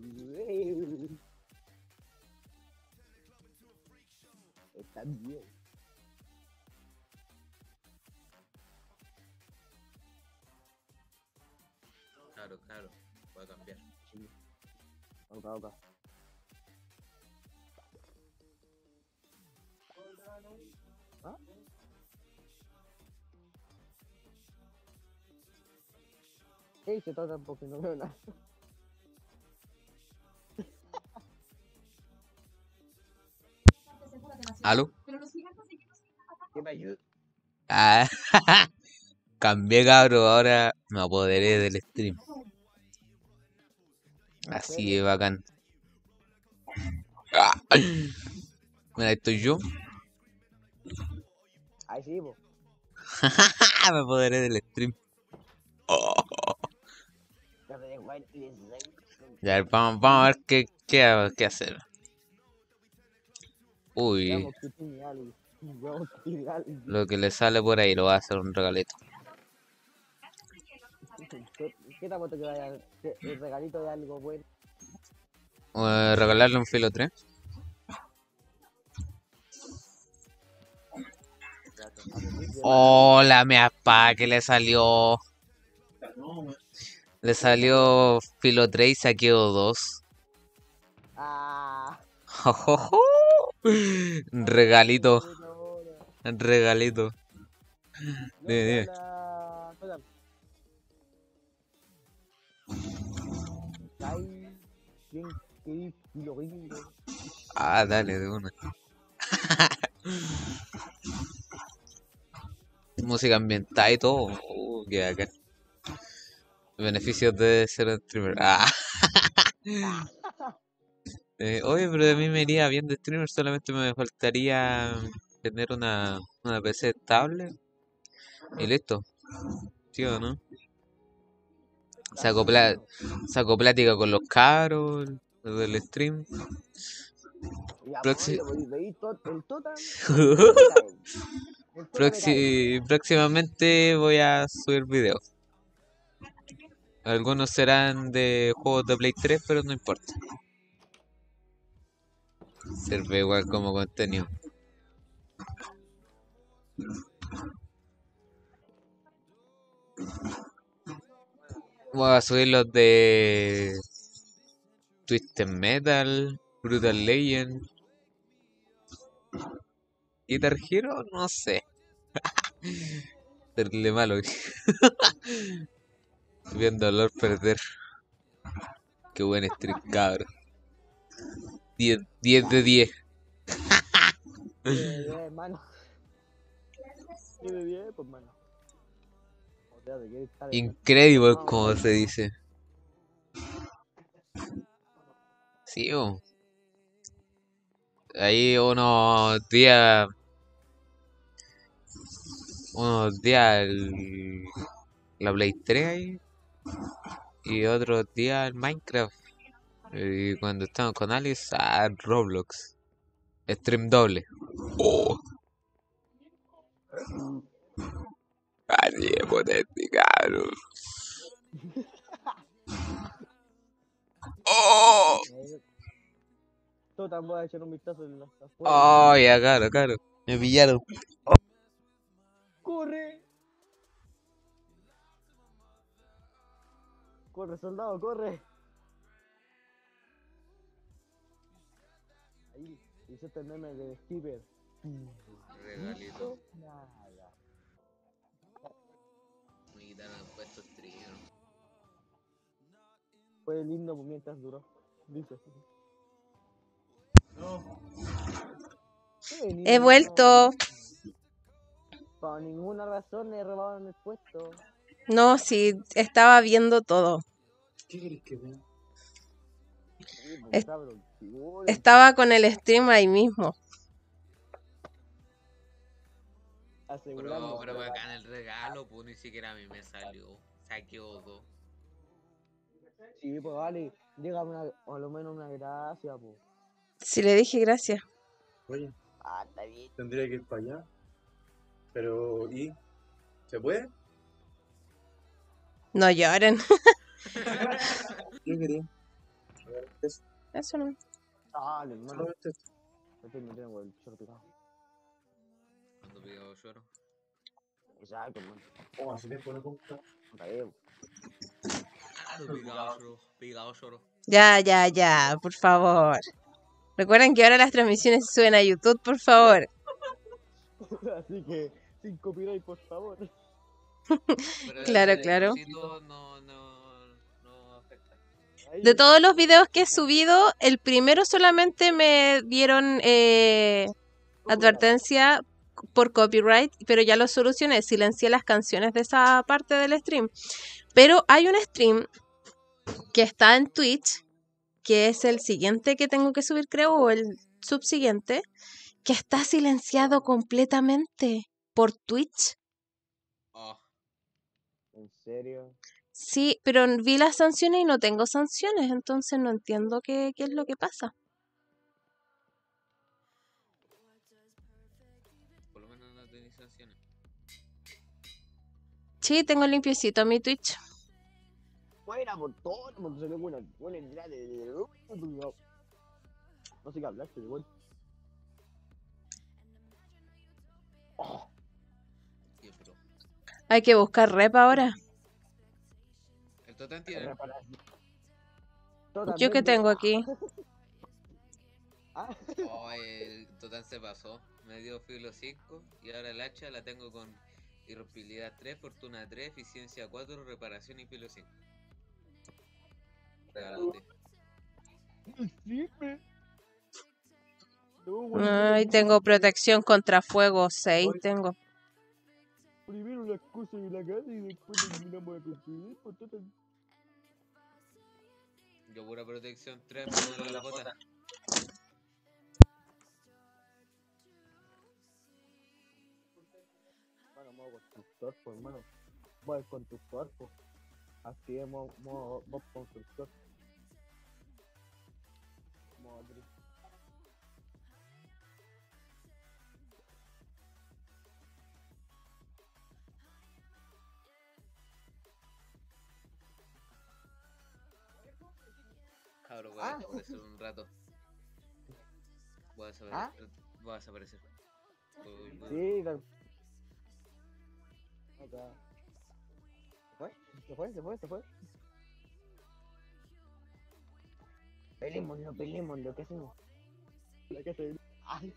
está bien. Claro, claro. Voy a cambiar. Ok, ok. ¿Ah? Ey, se trata porque no veo nada. ¿Aló? ¿Qué me ayuda? Ah, cambié, cabro. Ahora me apoderé del stream. Así de bacán. Ah, mira, ahí estoy yo. Ahí sí, po. Me apoderé del stream. Oh. Ya te dejo ahí y dieciséis. Ya, a ver, vamos, vamos a ver qué, qué, qué hacer. Uy, Veamos qué tiene alguien. Veamos qué tiene alguien. lo que le sale por ahí lo va a hacer un regalito. ¿Qué, qué te apuesto que vaya que el regalito de algo bueno? Eh, regalarle un filo tres. Oh, la mea pa que le salió. No, man. Le salió filo tres y saqueo dos. Ah, Regalito, buena hora. regalito. No, Dime, dime. hola. Hola. Ay, ¿quién qué kilo gringo? Ah, dale, de una. Música ambiental y todo. Uh, qué bacán. Beneficios de ser streamer. Ah. Eh, oye, pero a mí me iría bien de streamer, solamente me faltaría tener una, una P C estable y listo. ¿Sí o no? Saco, pla- saco plática con los cabros, los del stream. Ya, pues, Proxi- oye, pues, veí tot- el total. El total me cae. El total me cae. proxi- próximamente voy a subir videos. Algunos serán de juegos de Play tres, pero no importa. Sirve igual como contenido. Voy a subir los de Twisted Metal, Brutal Legend, Guitar Hero, no sé. Serle malo. Viendo a Lord perder. Qué buen stream, cabrón. diez, diez de diez. Bien, bien, hermano. Bien, bien, pues, hermano. O sea, de que estar en Incredible, no, como se dice. Sí, bo. Ahí unos días. Unos días el- la Play tres ahí. Y otros días el Minecraft. Y cuando estamos con Alice, ah, Roblox. Stream doble. Oh, así es potente, cabrón. Oh, total, voy a echar un vistazo en las afueras. oh, ya, claro, claro. Me pillaron. ¡Corre! ¡Corre, soldado, corre! Ahí, hiciste el meme de Skipper. Regalito. Nada. Me quitaron el puesto streamer. Fue lindo mientras duró. Dice. No, He vuelto. Por ninguna razón le robaron el puesto. No, sí, estaba viendo todo. ¿qué querés que vea? Sí, pues, Es- cabrón, figura. Estaba con el stream ahí mismo. Asegurando. Pero, pero bacán el regalo, pues ni siquiera a mí me salió. Saqueo dos. Sí, pues vale. Dígame una, a lo menos una gracia, pues. Sí, le dije gracias. Oye, Ah, está bien. tendría que ir para allá. Pero, ¿y? ¿Se puede? No lloren. ¿Qué quería? A ver, es Eso no. Dale, hermano. solamente esto. Este me tengo el chorro picado. Cuando pido lloro. Exacto, hermano. Oh, hace tiempo no compro. Puta, eh. Claro, picado lloro. Picado lloro. Ya, ya, ya, por favor. Recuerden que ahora las transmisiones se suben a YouTube, por favor. Así que, sin copyright, por favor. Pero Claro, el claro. depósito no, no, no afecta. Ahí, De todos los videos que he subido, el primero solamente me dieron eh, advertencia por copyright, pero ya lo solucioné, silencié las canciones de esa parte del stream. Pero hay un stream que está en Twitch, que es el siguiente que tengo que subir, creo, o el subsiguiente, que está silenciado completamente por Twitch. Oh, ¿En serio? Sí, pero vi las sanciones y no tengo sanciones, entonces no entiendo qué, qué es lo que pasa. por lo menos no tenéis sanciones. Sí, tengo limpiecito mi Twitch. Fuera por todo, porque se ve buena, buena idea de... No sé qué hablar, pero bueno. Oh, Qué pro. Hay que buscar rep ahora. El Totem tiene. reparación. ¿Yo qué Totalmente. tengo aquí? Ah, Oh, el Totem se pasó. Me dio filo cinco y ahora el hacha la tengo con irrompibilidad tres, fortuna tres, eficiencia cuatro, reparación y filo cinco. Regalote. siempre. No, güey, Ay, no, tengo protección contra fuego seis, tengo. primero las cosas de la casa y después terminamos de construir. Por todo. Yo pura protección tres, me pongo las botas. Hermano, modo constructor, pues, hermano. Voy al constructor, pues. Activemos modo modo constructor. Modo gris. Cabro, voy a Ah. desaparecer un rato. Voy a desaparecer. ¿Ah? Voy a desaparecer. Voy- voy- Sí, claro. Acá. ¿Se fue? ¿Se fue? ¿Se fue? ¿Se fue? Peleémoslo, peleémoslo, ¿qué hacemos? La casa de... ¡Ay!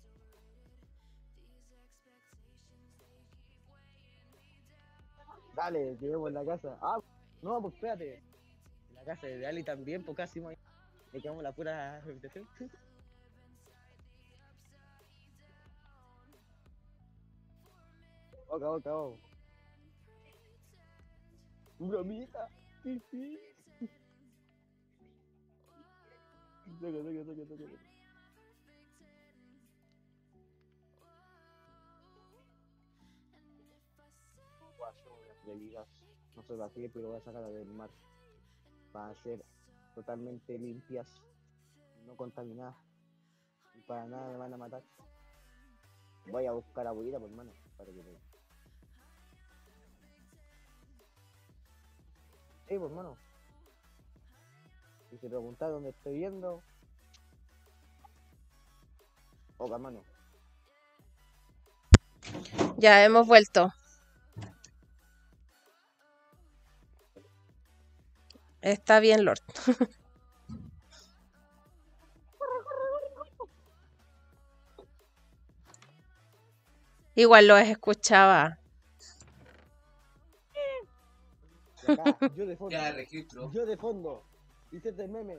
Dale, llevemos la casa. Ah, no, pues espérate. La casa de Ali también, pues casi mo- le quedamos la pura habitación. Oca, oca, oca. Bromita. Sí, sí. Saca, saca, saca, saca. Voy a hacer unas bebidas, no sé para qué, pero voy a sacarlas del mar. Para ser totalmente limpias, no contaminadas. Y para nada me van a matar. Voy a buscar agüita, pues, hermano, para que me... Sí, pues, hermano. Y si preguntas dónde estoy yendo... Oca, hermano. Ya hemos vuelto. Está bien, Lord. Igual lo escuchaba. Y acá, yo de fondo. Ya registro. Yo de fondo. Hice el meme.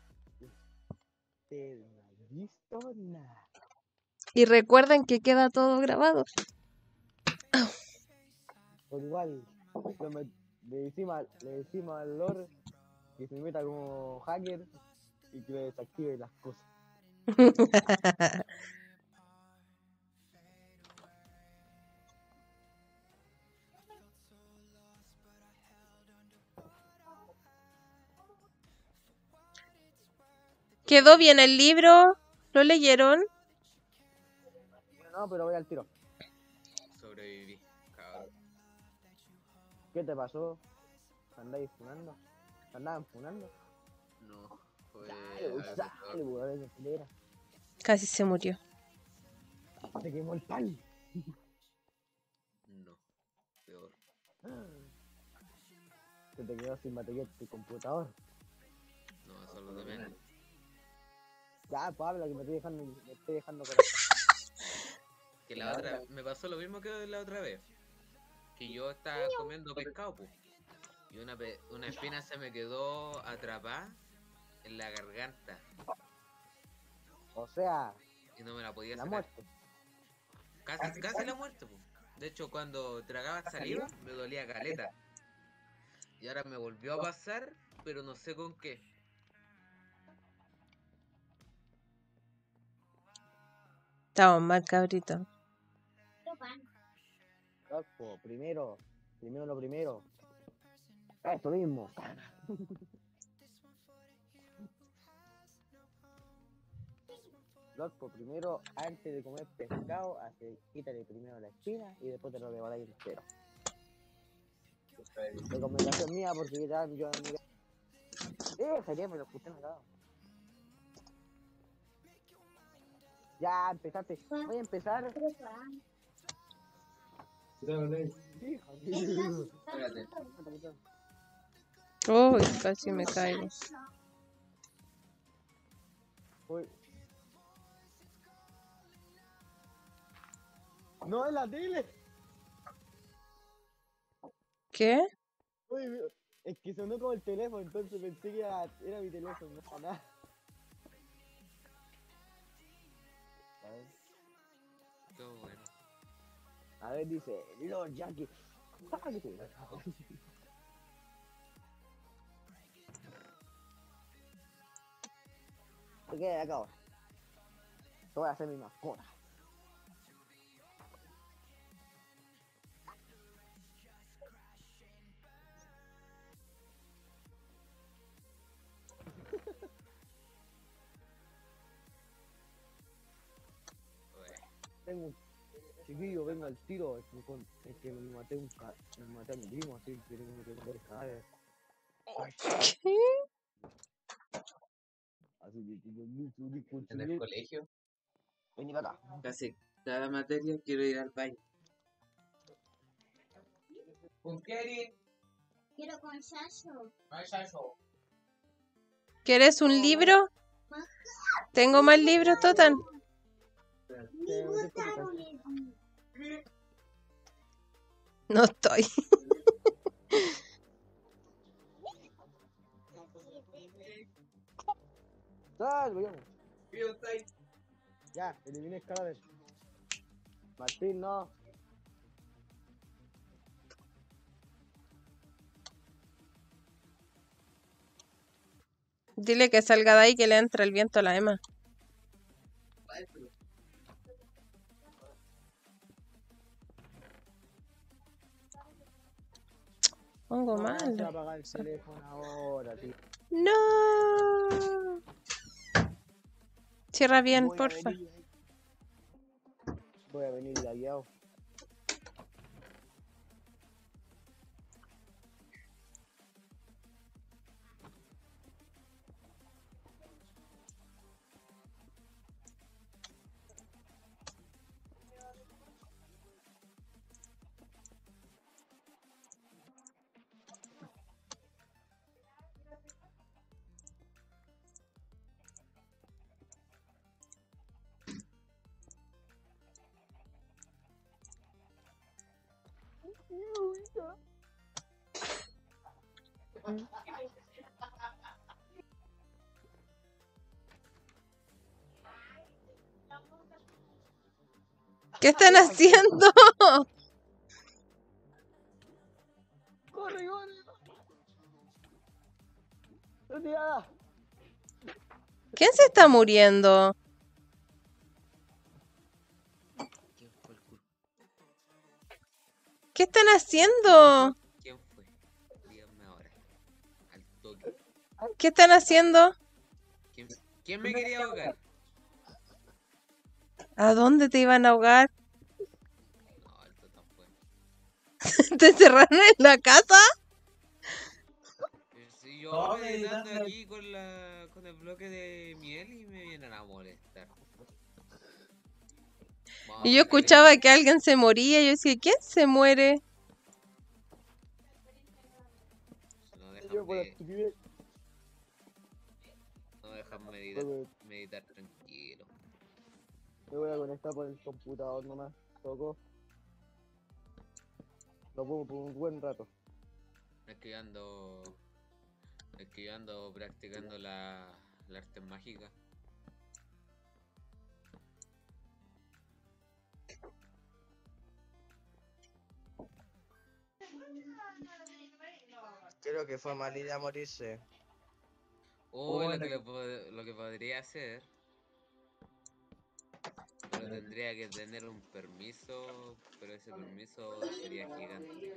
Usted no ha visto nada. Y recuerden que queda todo grabado. Pero igual, lo met- le decimos, al- le decimos al Lord que se meta como hacker y que le desactive las cosas. ¿Quedó bien el libro? ¿Lo leyeron? No, pero voy al tiro. Sobreviví. Cabrón. ¿Qué te pasó? ¿Andáis funando? ¿Andaban funando? No, fue Dale, algo dale, peor. weón, me acelera. Casi se murió. Se quemó el pan. No, peor. Se te quedó sin batería tu computador. No, eso es lo de menos. Ya, pues habla que me estoy dejando, me estoy dejando con Que la otra, me pasó lo mismo que la otra vez. Que yo estaba comiendo pescado, pues. Y una, pe- una espina se me quedó atrapada en la garganta. O sea, Y no me la podía la sacar. muerte. Casi, casi la muerte, pues. De hecho, cuando tragaba saliva, me dolía caleta. Y ahora me volvió a pasar, pero no sé con qué. Estamos mal, cabrito. Loco, primero, primero lo primero. Esto mismo. Loco, primero, antes de comer pescado, hace, quítale primero la espina y después te lo devoráis entero. Recomendación mía porque ya yo no miré. Eh, sería, me lo escuché en el lado. Ya, empezaste. Voy a empezar. Espérate. Uy, casi me caigo. Uy. No, es la tele. ¿Qué? Uy, es que sonó como el teléfono, entonces pensé que era, era mi teléfono, no era nada. A ver, Qué bueno. a ver, dice, Lord Jackie. ¿Qué queda acá ahora? Te voy a hacer mi mascota. Tengo un chiquillo, venga al tiro, es que, con, es que me maté un ca me maté a mi primo, así que tengo que comer cadáver. ¿Qué? Así que tengo mucho rico En el colegio, Vení para acá. casi cada materia quiero ir al baño. ¿Con qué? Quiero con Sasho. ¿Quieres un libro? Tengo más libros, Totan. Me gusta Boletín. No estoy. Sal, vayamos. Ya, eliminé el cadáver. Martín, no. Dile que salga de ahí que le entra el viento a la Emma. Pongo No, se va a mal. apagar el teléfono ahora, tío. No. Cierra bien, Voy a porfa. venir ahí. Voy a venir lagueado. ¿Qué están haciendo? ¡Corre, corre! ¡Retirada! ¿Quién se está muriendo? ¿Quién fue el culpable? ¿Qué están haciendo? ¿Quién fue? Díganme ahora. Al toque. ¿Qué están haciendo? ¿Quién, ¿quién me quería ahogar? ¿A dónde te iban a ahogar? No, esto tan fue. ¿Te encerraron en la casa? Yo No, meditando meditando. aquí con la con el bloque de miel y me vienen a molestar. Vamos Y a yo tocar escuchaba esto. que alguien se moría y yo decía, ¿quién se muere? No Yo dejan, por la me- estupidez. no dejan meditar, Me meditar tranquilo. me voy a conectar por el computador nomás. Toco. Lo pongo por un buen rato. Es que yo ando. Es que yo ando practicando la, la arte mágica. Creo que fue mala idea morirse. Uy, lo Hola. que, le pod- lo que podría hacer. Pero tendría que tener un permiso. Pero ese permiso sería gigante.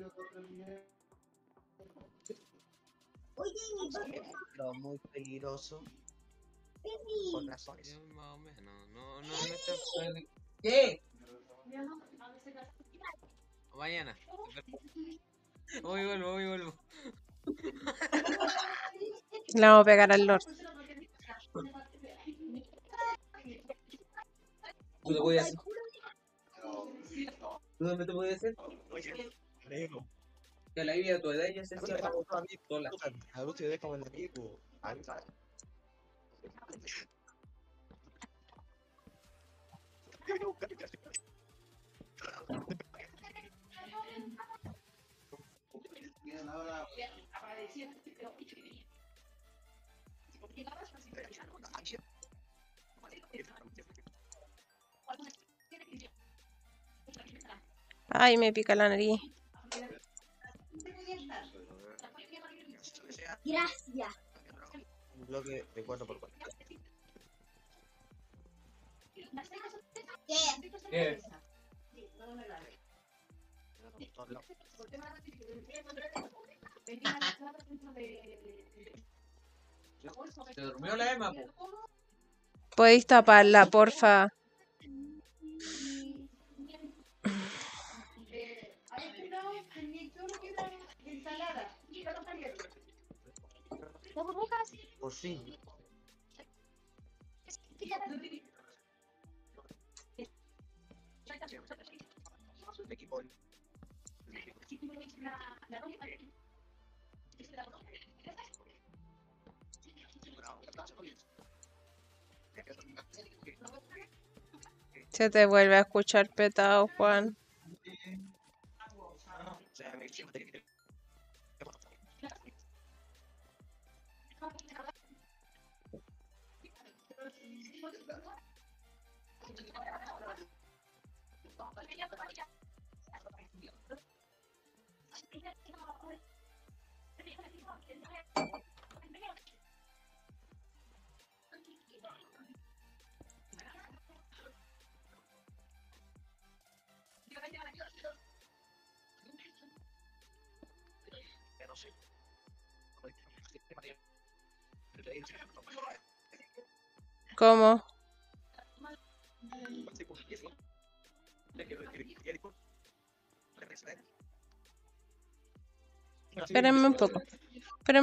Pero muy peligroso. Por razones. Yo más o menos. No, no, no está. ¿Qué? Mañana. Hoy vuelvo, hoy vuelvo. Le vamos a pegar al Lord. ¿Tú lo puedes hacer? ¿Tú también te puedes hacer? Amigo. Que la vida a tu edad ya se hacía sola. A ustedes como el amigo. Ay, me pica la nariz. Gracias. Un bloque de cuatro por cuatro. ¿Qué? ¿Qué? ¿Se durmió la Emma, po? Podéis taparla, porfa. Por fin. Se te vuelve a escuchar petado, Juan. ¿Cómo? Espérenme un poco. Espérenme.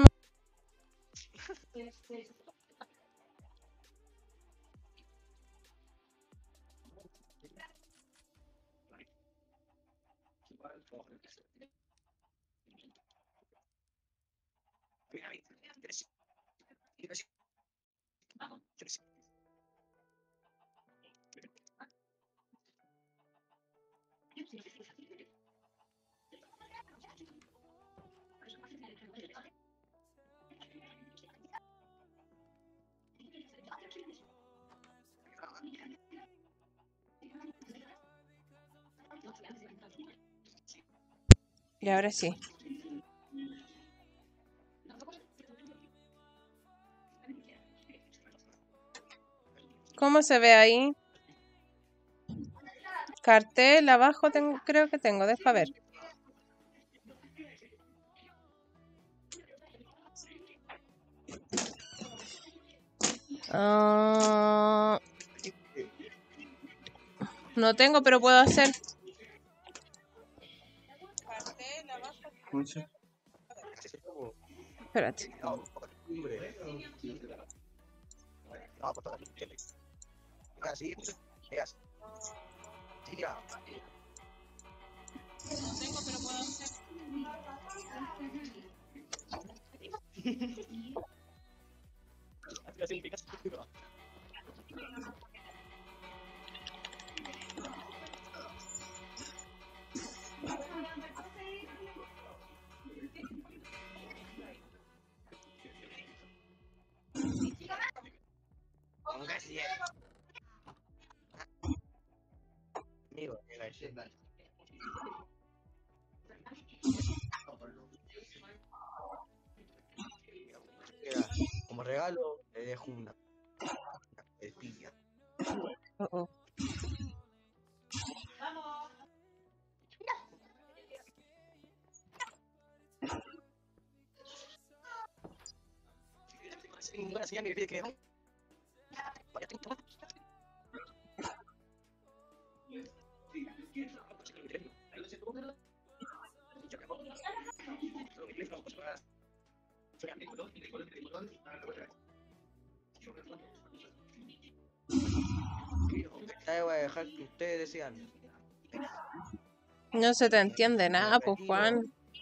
Y ahora sí. ¿Cómo se ve ahí? Cartel abajo tengo, creo que tengo, deja ver. Ah, no tengo, pero puedo hacer. Espérate. No, hombre. No, por todas las tienes. Así, es así. Sí, ya. Póngase. Amigo, llega ese. Mira, como regalo, le dejo una. Una pepilla. Oh, oh. Una señal que pide que. Vaya, tengo. Ya voy a dejar que ustedes decían. No se te entiende nada, pues Juan.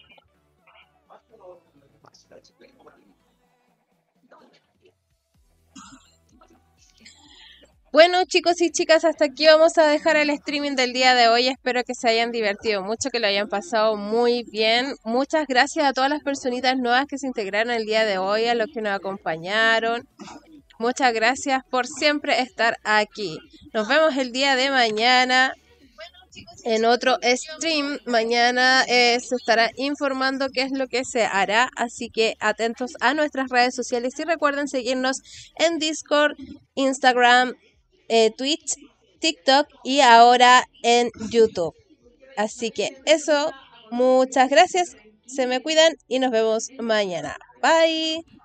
Bueno, chicos y chicas, hasta aquí vamos a dejar el streaming del día de hoy. Espero que se hayan divertido mucho, que lo hayan pasado muy bien. Muchas gracias a todas las personitas nuevas que se integraron el día de hoy, a los que nos acompañaron. Muchas gracias por siempre estar aquí. Nos vemos el día de mañana en otro stream. Mañana eh, se estará informando qué es lo que se hará, así que atentos a nuestras redes sociales y recuerden seguirnos en Discord, Instagram, eh, Twitch, TikTok y ahora en YouTube. Así que eso, muchas gracias, se me cuidan y nos vemos mañana. Bye.